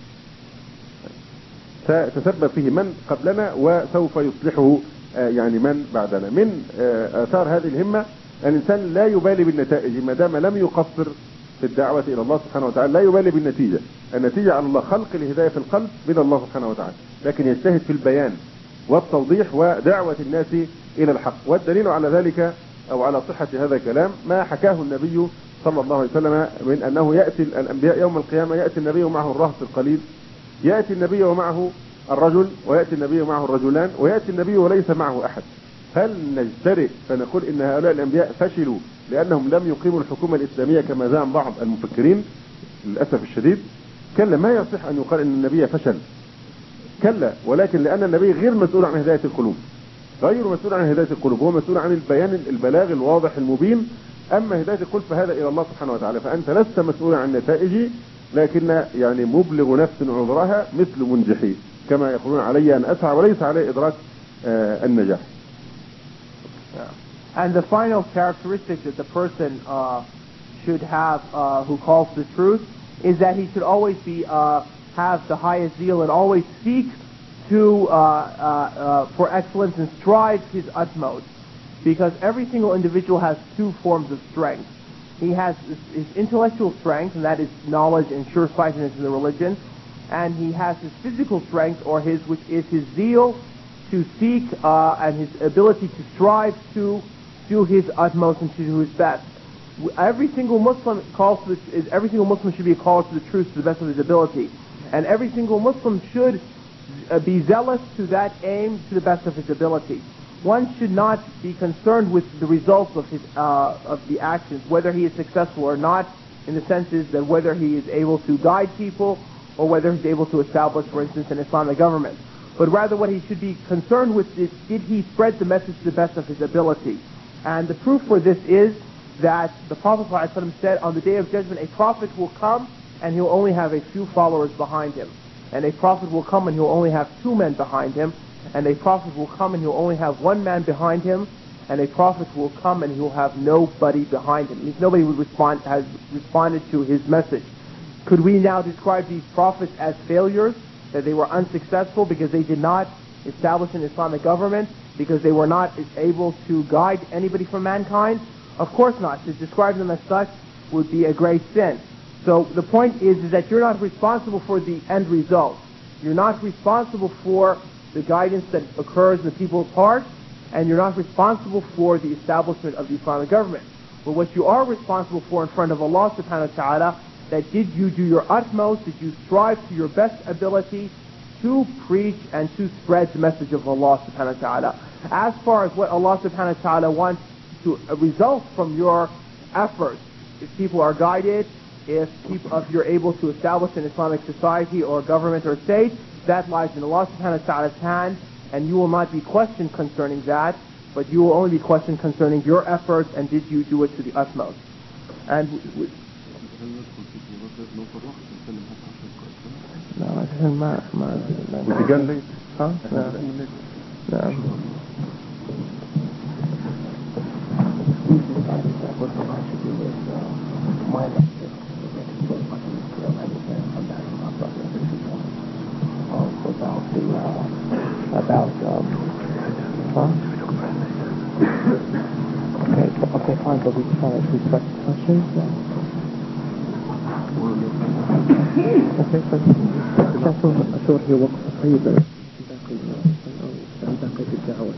تسبب فيه من قبلنا وسوف يصلحه يعني من بعدنا. من آثار هذه الهمة الإنسان لا يبالي بالنتائج ما دام لم يقصر في الدعوة إلى الله سبحانه وتعالى، لا يبالي بالنتيجة، النتيجة على الله، خلق الهداية في القلب من الله سبحانه وتعالى، لكن يجتهد في البيان والتوضيح ودعوة الناس إلى الحق. والدليل على ذلك أو على صحة هذا الكلام ما حكاه النبي صلى الله عليه وسلم من أنه يأتي الأنبياء يوم القيامة، يأتي النبي ومعه الرهط القليل، يأتي النبي ومعه الرجل، ويأتي النبي ومعه الرجلان، ويأتي النبي وليس معه أحد. هل نجترئ فنقول إن هؤلاء الأنبياء فشلوا لأنهم لم يقيموا الحكومة الإسلامية كما زعم بعض المفكرين؟ للأسف الشديد كلا، ما يصح أن يقال إن النبي فشل، كلا، ولكن لأن النبي غير مسؤول عن هداية القلوب، غير مسؤول عن هداية القلوب، هو مسؤول عن البيان البلاغ الواضح المبين. أما هداية القلوب فهذا إلى الله سبحانه وتعالى، فأنت لست مسؤولا عن النتائج، لكن يعني مبلغ نفس عذرها مثل منجحي، كما يقولون علي أن أسعى وليس علي إدراك النجاح. And the final characteristic that the person should have who calls the truth is that he should always be have the highest zeal and always seek to for excellence and strive his utmost, because every single individual has two forms of strength. He has his intellectual strength, and that is knowledge and sure-sightedness in the religion, and he has his physical strength, or which is his zeal to seek and his ability to strive to do his utmost and to do his best. Every single Muslim should be called to the truth to the best of his ability, and every single Muslim should be zealous to that aim to the best of his ability. One should not be concerned with the results of the actions, whether he is successful or not, in the sense is that whether he is able to guide people or whether he's able to establish, for instance, an Islamic government. But rather what he should be concerned with is, did he spread the message to the best of his ability? And the proof for this is that the Prophet ﷺ said, on the Day of Judgment, a prophet will come and he'll only have a few followers behind him. And a prophet will come and he'll only have 2 men behind him. And a prophet will come and he'll only have 1 man behind him. And a prophet will come and he'll have nobody behind him. It means nobody has responded to his message. Could we now describe these prophets as failures? That they were unsuccessful because they did not establish an Islamic government, because they were not able to guide anybody from mankind? Of course not. To describe them as such would be a great sin. So the point is that you're not responsible for the end result. You're not responsible for the guidance that occurs in the people's hearts, and you're not responsible for the establishment of the Islamic government. But what you are responsible for in front of Allah subhanahu wa ta'ala, that did you do your utmost, did you strive to your best ability to preach and to spread the message of Allah subhanahu wa ta'ala. As far as what Allah subhanahu wa ta'ala wants to result from your efforts, if people are guided, if you're able to establish an Islamic society or government or state, that lies in Allah subhanahu wa ta'ala's hand, and you will not be questioned concerning that, but you will only be questioned concerning your efforts and did you do it to the utmost. And okay, fine, but we try to respect questions now. Okay, but أشوف هي وقت طيبة عندك الدعوة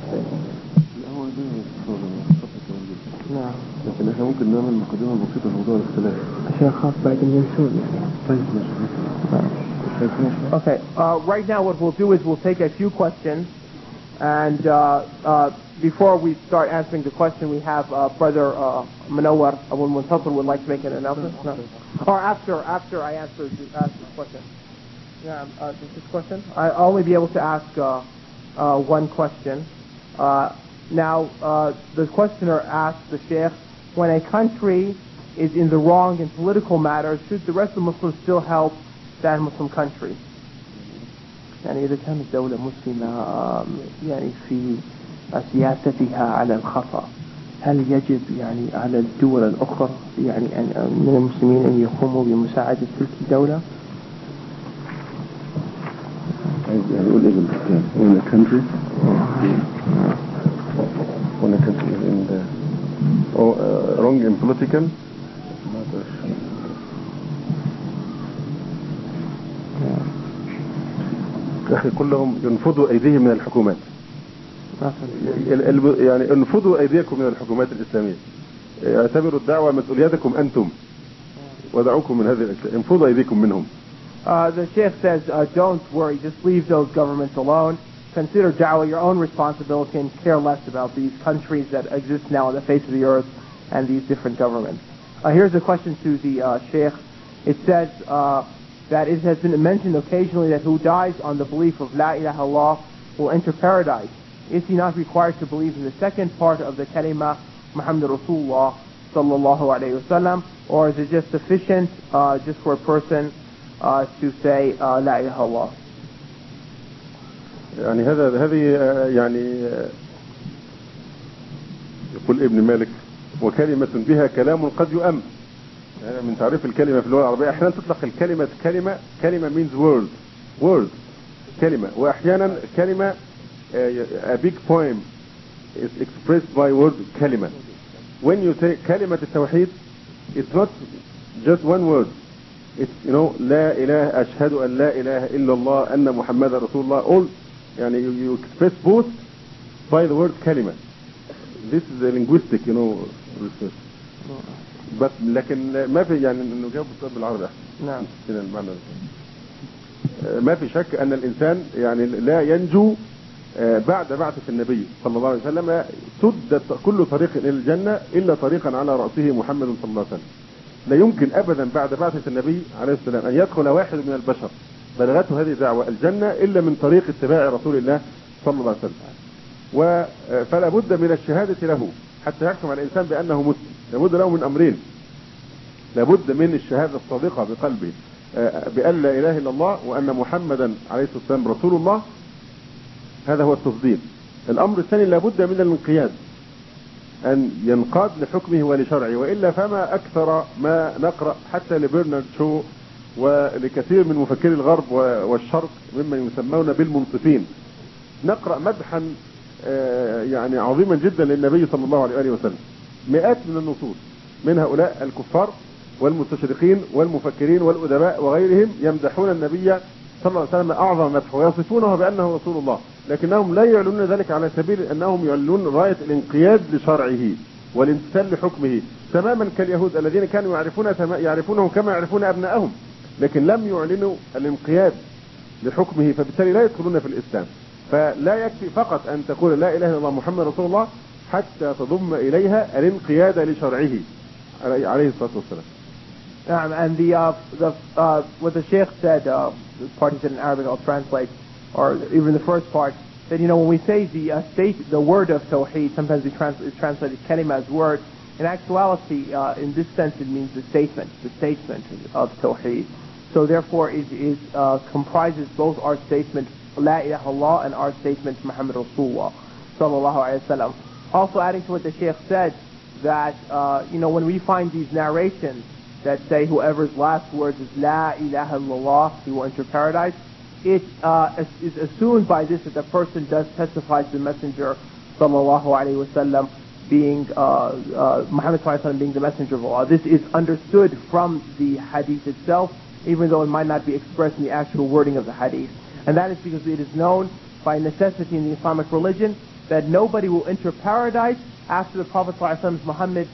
نعم، لكن احنا ممكن نعمل مقدمة بسيطة لموضوع الاختلاف عشان خاف بعدين ينسون يعني. طيب ماشي. Okay, right now what we'll do is we'll take a few questions, And before we start answering the question, we have Brother Munawar Abu Muntatir would like to make an announcement. No? Or after I ask this question. Yeah, this question. I'll only be able to ask one question. Now, the questioner asked the Sheikh, when a country is in the wrong in political matters, should the rest of the Muslims still help that Muslim country? يعني إذا كانت دولة مسلمة يعني في سياستها على الخطأ، هل يجب يعني على الدول الأخرى يعني من المسلمين أن يقوموا بمساعدة تلك الدولة؟ يقول إيه بالكلام؟ when a country is in the wrong in political أخي كلهم ينفضوا أيديهم من الحكومات. يعني انفضوا أيديكم من الحكومات الإسلامية. اعتبروا الدعوة مسؤوليتكم أنتم ودعوكم من هذه الأشياء. انفضوا أيديكم منهم. The Sheikh says, don't worry, just leave those governments alone. Consider da'wah your own responsibility and care less about these countries that exist now on the face of the earth and these different governments. Here's a question to the Sheikh. It says that it has been mentioned occasionally that who dies on the belief of La ilaha illallah will enter paradise. Is he not required to believe in the second part of the kalima Muhammad Rasulullah sallallahu alayhi wasallam, or is it just sufficient just for a person to say La ilaha illallah? يعني هذه يعني يقول ابن مالك وكلمة بها كلام قد يؤم. من تعريف الكلمة في اللغة العربية أحيانا تطلق الكلمة كلمة means word كلمة، وأحيانا كلمة a big poem is expressed by word كلمة. When you say كلمة التوحيد, it's not just one word. It's لا إله أشهد أن لا إله إلا الله أن محمد رسول الله. All يعني you express both by the word كلمة. This is a linguistic research. بس لكن ما في يعني انه جاوب بالعربي احسن. نعم. كده المعنى ما في شك ان الانسان يعني لا ينجو بعد بعثة النبي صلى الله عليه وسلم. سدت كل طريق الى الجنة الا طريقا على رأسه محمد صلى الله عليه وسلم. لا يمكن ابدا بعد بعثة النبي عليه السلام ان يدخل واحد من البشر بلغته هذه الدعوة الجنة الا من طريق اتباع رسول الله صلى الله عليه وسلم. فلا بد من الشهادة له حتى يحكم على الانسان بانه مسلم. لابد له من امرين. لابد من الشهادة الصادقة بقلبه بأن لا اله الا الله وان محمدا عليه الصلاة والسلام رسول الله. هذا هو التصديق. الامر الثاني لابد من الانقياد، ان ينقاد لحكمه ولشرعه، والا فما اكثر ما نقرأ حتى لبرنارد شو ولكثير من مفكري الغرب والشرق ممن يسمون بالمنصفين نقرأ مدحا يعني عظيما جدا للنبي صلى الله عليه وسلم. مئات من النصوص من هؤلاء الكفار والمستشرقين والمفكرين والأدباء وغيرهم يمدحون النبي صلى الله عليه وسلم أعظم مدح ويصفونه بأنه رسول الله، لكنهم لا يعلنون ذلك على سبيل أنهم يعلنون غاية الانقياد لشرعه والامتثال لحكمه، تماما كاليهود الذين كانوا يعرفونه كما يعرفون أبنائهم، لكن لم يعلنوا الانقياد لحكمه، فبالتالي لا يدخلون في الإسلام. فلا يكفي فقط أن تقول لا إله إلا الله محمد رسول الله حتى تضم إليها الانقياد لشرعه عليه الصلاة والسلام. And what the Sheikh said, the part he said in Arabic, I'll translate, or even the first part, that when we say the word of Tawheed, sometimes it's translated kalima as word. In actuality, in this sense, it means the statement of Tawheed. So therefore, it comprises both our statement La ilaha illallah and our statement Muhammad Rasulullah sallallahu alaihi wasallam. Also, adding to what the Sheikh said, that when we find these narrations that say whoever's last words is La ilaha illallah, he will enter paradise, it is assumed by this that the person does testify to the Messenger sallallahu alaihi wasallam being Muhammad sallallahu alaihi wasallam being the Messenger of Allah. This is understood from the hadith itself, even though it might not be expressed in the actual wording of the hadith. And that is because it is known by necessity in the Islamic religion that nobody will enter paradise after the Prophet ﷺ's Muhammad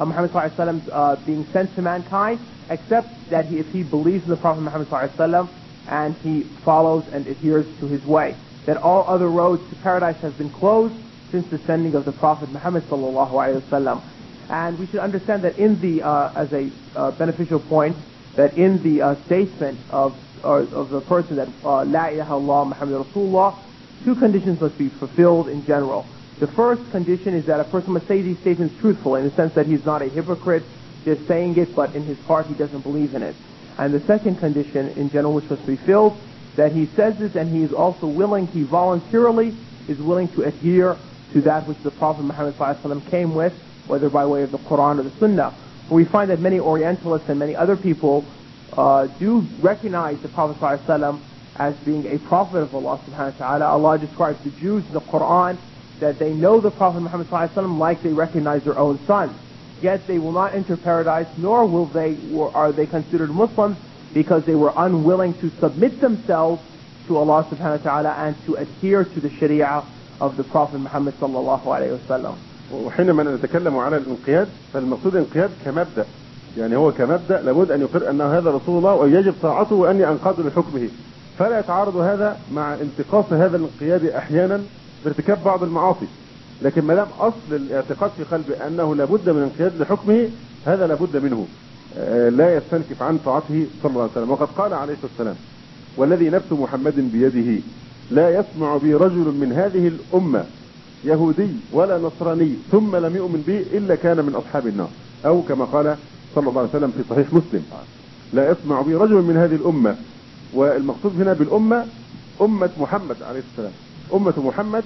ﷺ's being sent to mankind, except that if he believes in the Prophet Muhammad ﷺ and he follows and adheres to his way. that all other roads to paradise have been closed since the sending of the Prophet Muhammad sallallahu alaihi wasallam. And we should understand that in the, as a beneficial point, that in the statement of the person that La ilaha illallah Muhammad Rasulullah, two conditions must be fulfilled in general. The first condition is that a person must say these statements truthfully, in the sense that he's not a hypocrite, just saying it, but in his heart he doesn't believe in it. And the second condition in general which must be filled, that he says this and he is also willing, he voluntarily is willing to adhere to that which the Prophet Muhammad ﷺ came with, whether by way of the Quran or the Sunnah. We find that many Orientalists and many other people do recognize the Prophet ﷺ as being a prophet of Allah subhanahu wa ta'ala. Allah describes the Jews in the Quran that they know the Prophet Muhammad ﷺ like they recognize their own son. Yet they will not enter paradise, nor are they considered Muslims, because they were unwilling to submit themselves to Allah subhanahu wa ta'ala and to adhere to the Sharia of the Prophet Muhammad sallallahu alayhi wa sallam. وحينما نتكلم على الانقياد فالمقصود الانقياد كمبدأ، يعني هو كمبدأ لابد أن يقر أن هذا رسول الله ويجب طاعته وأني أنقاد لحكمه، فلا يتعارض هذا مع انتقاص هذا الانقياد أحيانا بارتكاب بعض المعاصي. لكن ما دام أصل الاعتقاد في قلبه أنه لابد من انقياد لحكمه، هذا لابد منه، لا يستنكف عن طاعته صلى الله عليه وسلم. وقد قال عليه الصلاة والسلام: والذي نفس محمد بيده لا يسمع بي رجل من هذه الأمة يهودي ولا نصراني ثم لم يؤمن بي إلا كان من أصحاب النار، أو كما قال صلى الله عليه وسلم في صحيح مسلم: لا يسمع بي رجل من هذه الأمة. والمقصود هنا بالأمة أمة محمد عليه السلام. أمة محمد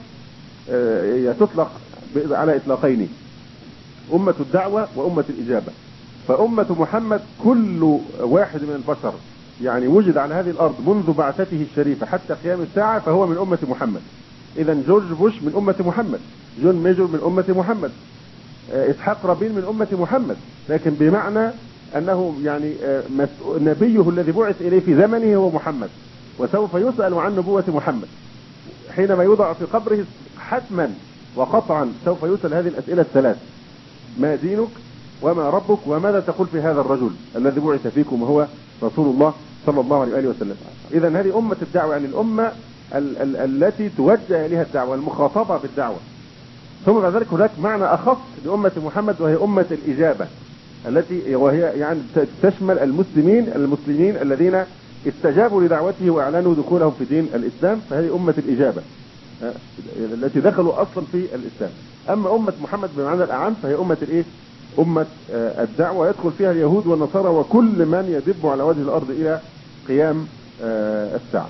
تطلق على إطلاقين: أمة الدعوة وأمة الإجابة. فأمة محمد كل واحد من البشر يعني وجد على هذه الأرض منذ بعثته الشريفة حتى قيام الساعة فهو من أمة محمد. إذا جورج بوش من أمة محمد، جون ميجور من أمة محمد، إسحاق رابين من أمة محمد، لكن بمعنى أنه يعني نبيه الذي بعث إليه في زمنه هو محمد، وسوف يسأل عن نبوة محمد حينما يوضع في قبره حتما وقطعا. سوف يسأل هذه الأسئلة الثلاث: ما دينك، وما ربك، وماذا تقول في هذا الرجل الذي بعث فيكم وهو رسول الله صلى الله عليه وسلم. إذا هذه أمة الدعوة، يعني الأمة التي توجه إليها الدعوة، المخاطبة بالدعوة. ثم بعد ذلك هناك معنى أخص لأمة محمد وهي أمة الإجابة، التي وهي يعني تشمل المسلمين الذين استجابوا لدعوته وأعلنوا دخولهم في دين الإسلام، فهذه أمة الإجابة التي دخلوا أصلا في الإسلام. أما أمة محمد بمعنى الأعم فهي أمة الإيه؟ أمة الدعوة، يدخل فيها اليهود والنصارى وكل من يدب على وجه الأرض إلى قيام الساعة.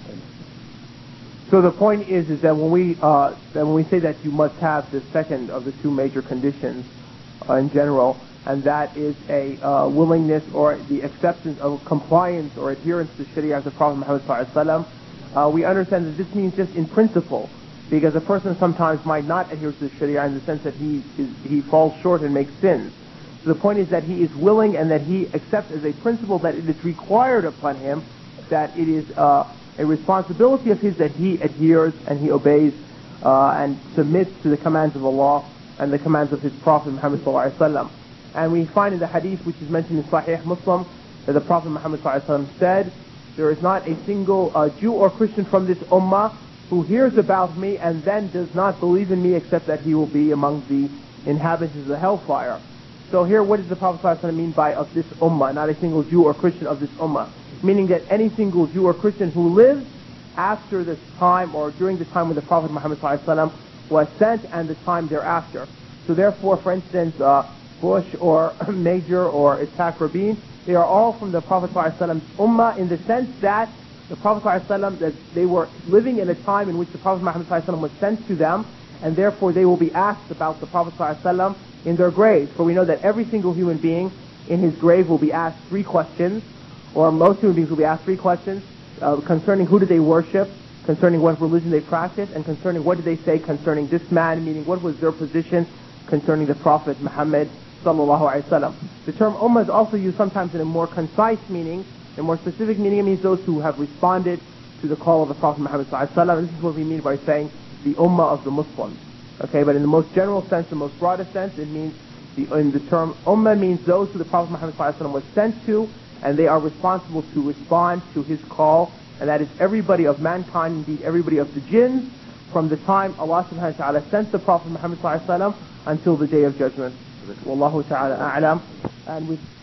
So the point is that when we say that you must have the second of the two major conditions in general, and that is a willingness or the acceptance of compliance or adherence to the Sharia of the Prophet Muhammad ﷺ, we understand that this means just in principle, because a person sometimes might not adhere to the Sharia in the sense that he falls short and makes sins. So the point is that he is willing and that he accepts as a principle that it is required upon him, that it is a responsibility of his that he adheres and he obeys and submits to the commands of Allah and the commands of his Prophet Muhammad ﷺ. And we find in the hadith which is mentioned in Sahih Muslim that the Prophet Muhammad ﷺ said, there is not a single Jew or Christian from this ummah who hears about me and then does not believe in me except that he will be among the inhabitants of the hellfire. So here, what does the Prophet ﷺ mean by of this ummah, not a single Jew or Christian of this ummah? Meaning that any single Jew or Christian who lives after this time or during the time when the Prophet Muhammad ﷺ was sent and the time thereafter. So therefore, for instance, Bush or Major or Ishaq Rabin, they are all from the Prophet ﷺ's ummah in the sense that the Prophet ﷺ, that they were living in a time in which the Prophet Muhammad ﷺ was sent to them, and therefore they will be asked about the Prophet ﷺ in their graves. For we know that every single human being in his grave will be asked three questions, or most human beings will be asked three questions concerning who did they worship, concerning what religion they practiced, and concerning what did they say concerning this man, meaning what was their position concerning the Prophet Muhammad sallallahu alaihi wasallam. The term ummah is also used sometimes in a more concise meaning. A more specific meaning, it means those who have responded to the call of the Prophet Muhammad sallallahu alaihi wasallam. This is what we mean by saying the ummah of the Muslims. Okay, but in the most general sense, the most broadest sense, it means in the term ummah means those who the Prophet Muhammad sallallahu alaihi wasallam was sent to, and they are responsible to respond to his call and that is everybody of mankind, indeed everybody of the jinns, from the time Allah subhanahu wa ta'ala sent the Prophet Muhammad sallallahu alaihi wasallam until the day of judgment. Wallahu ta'ala a'lam. And with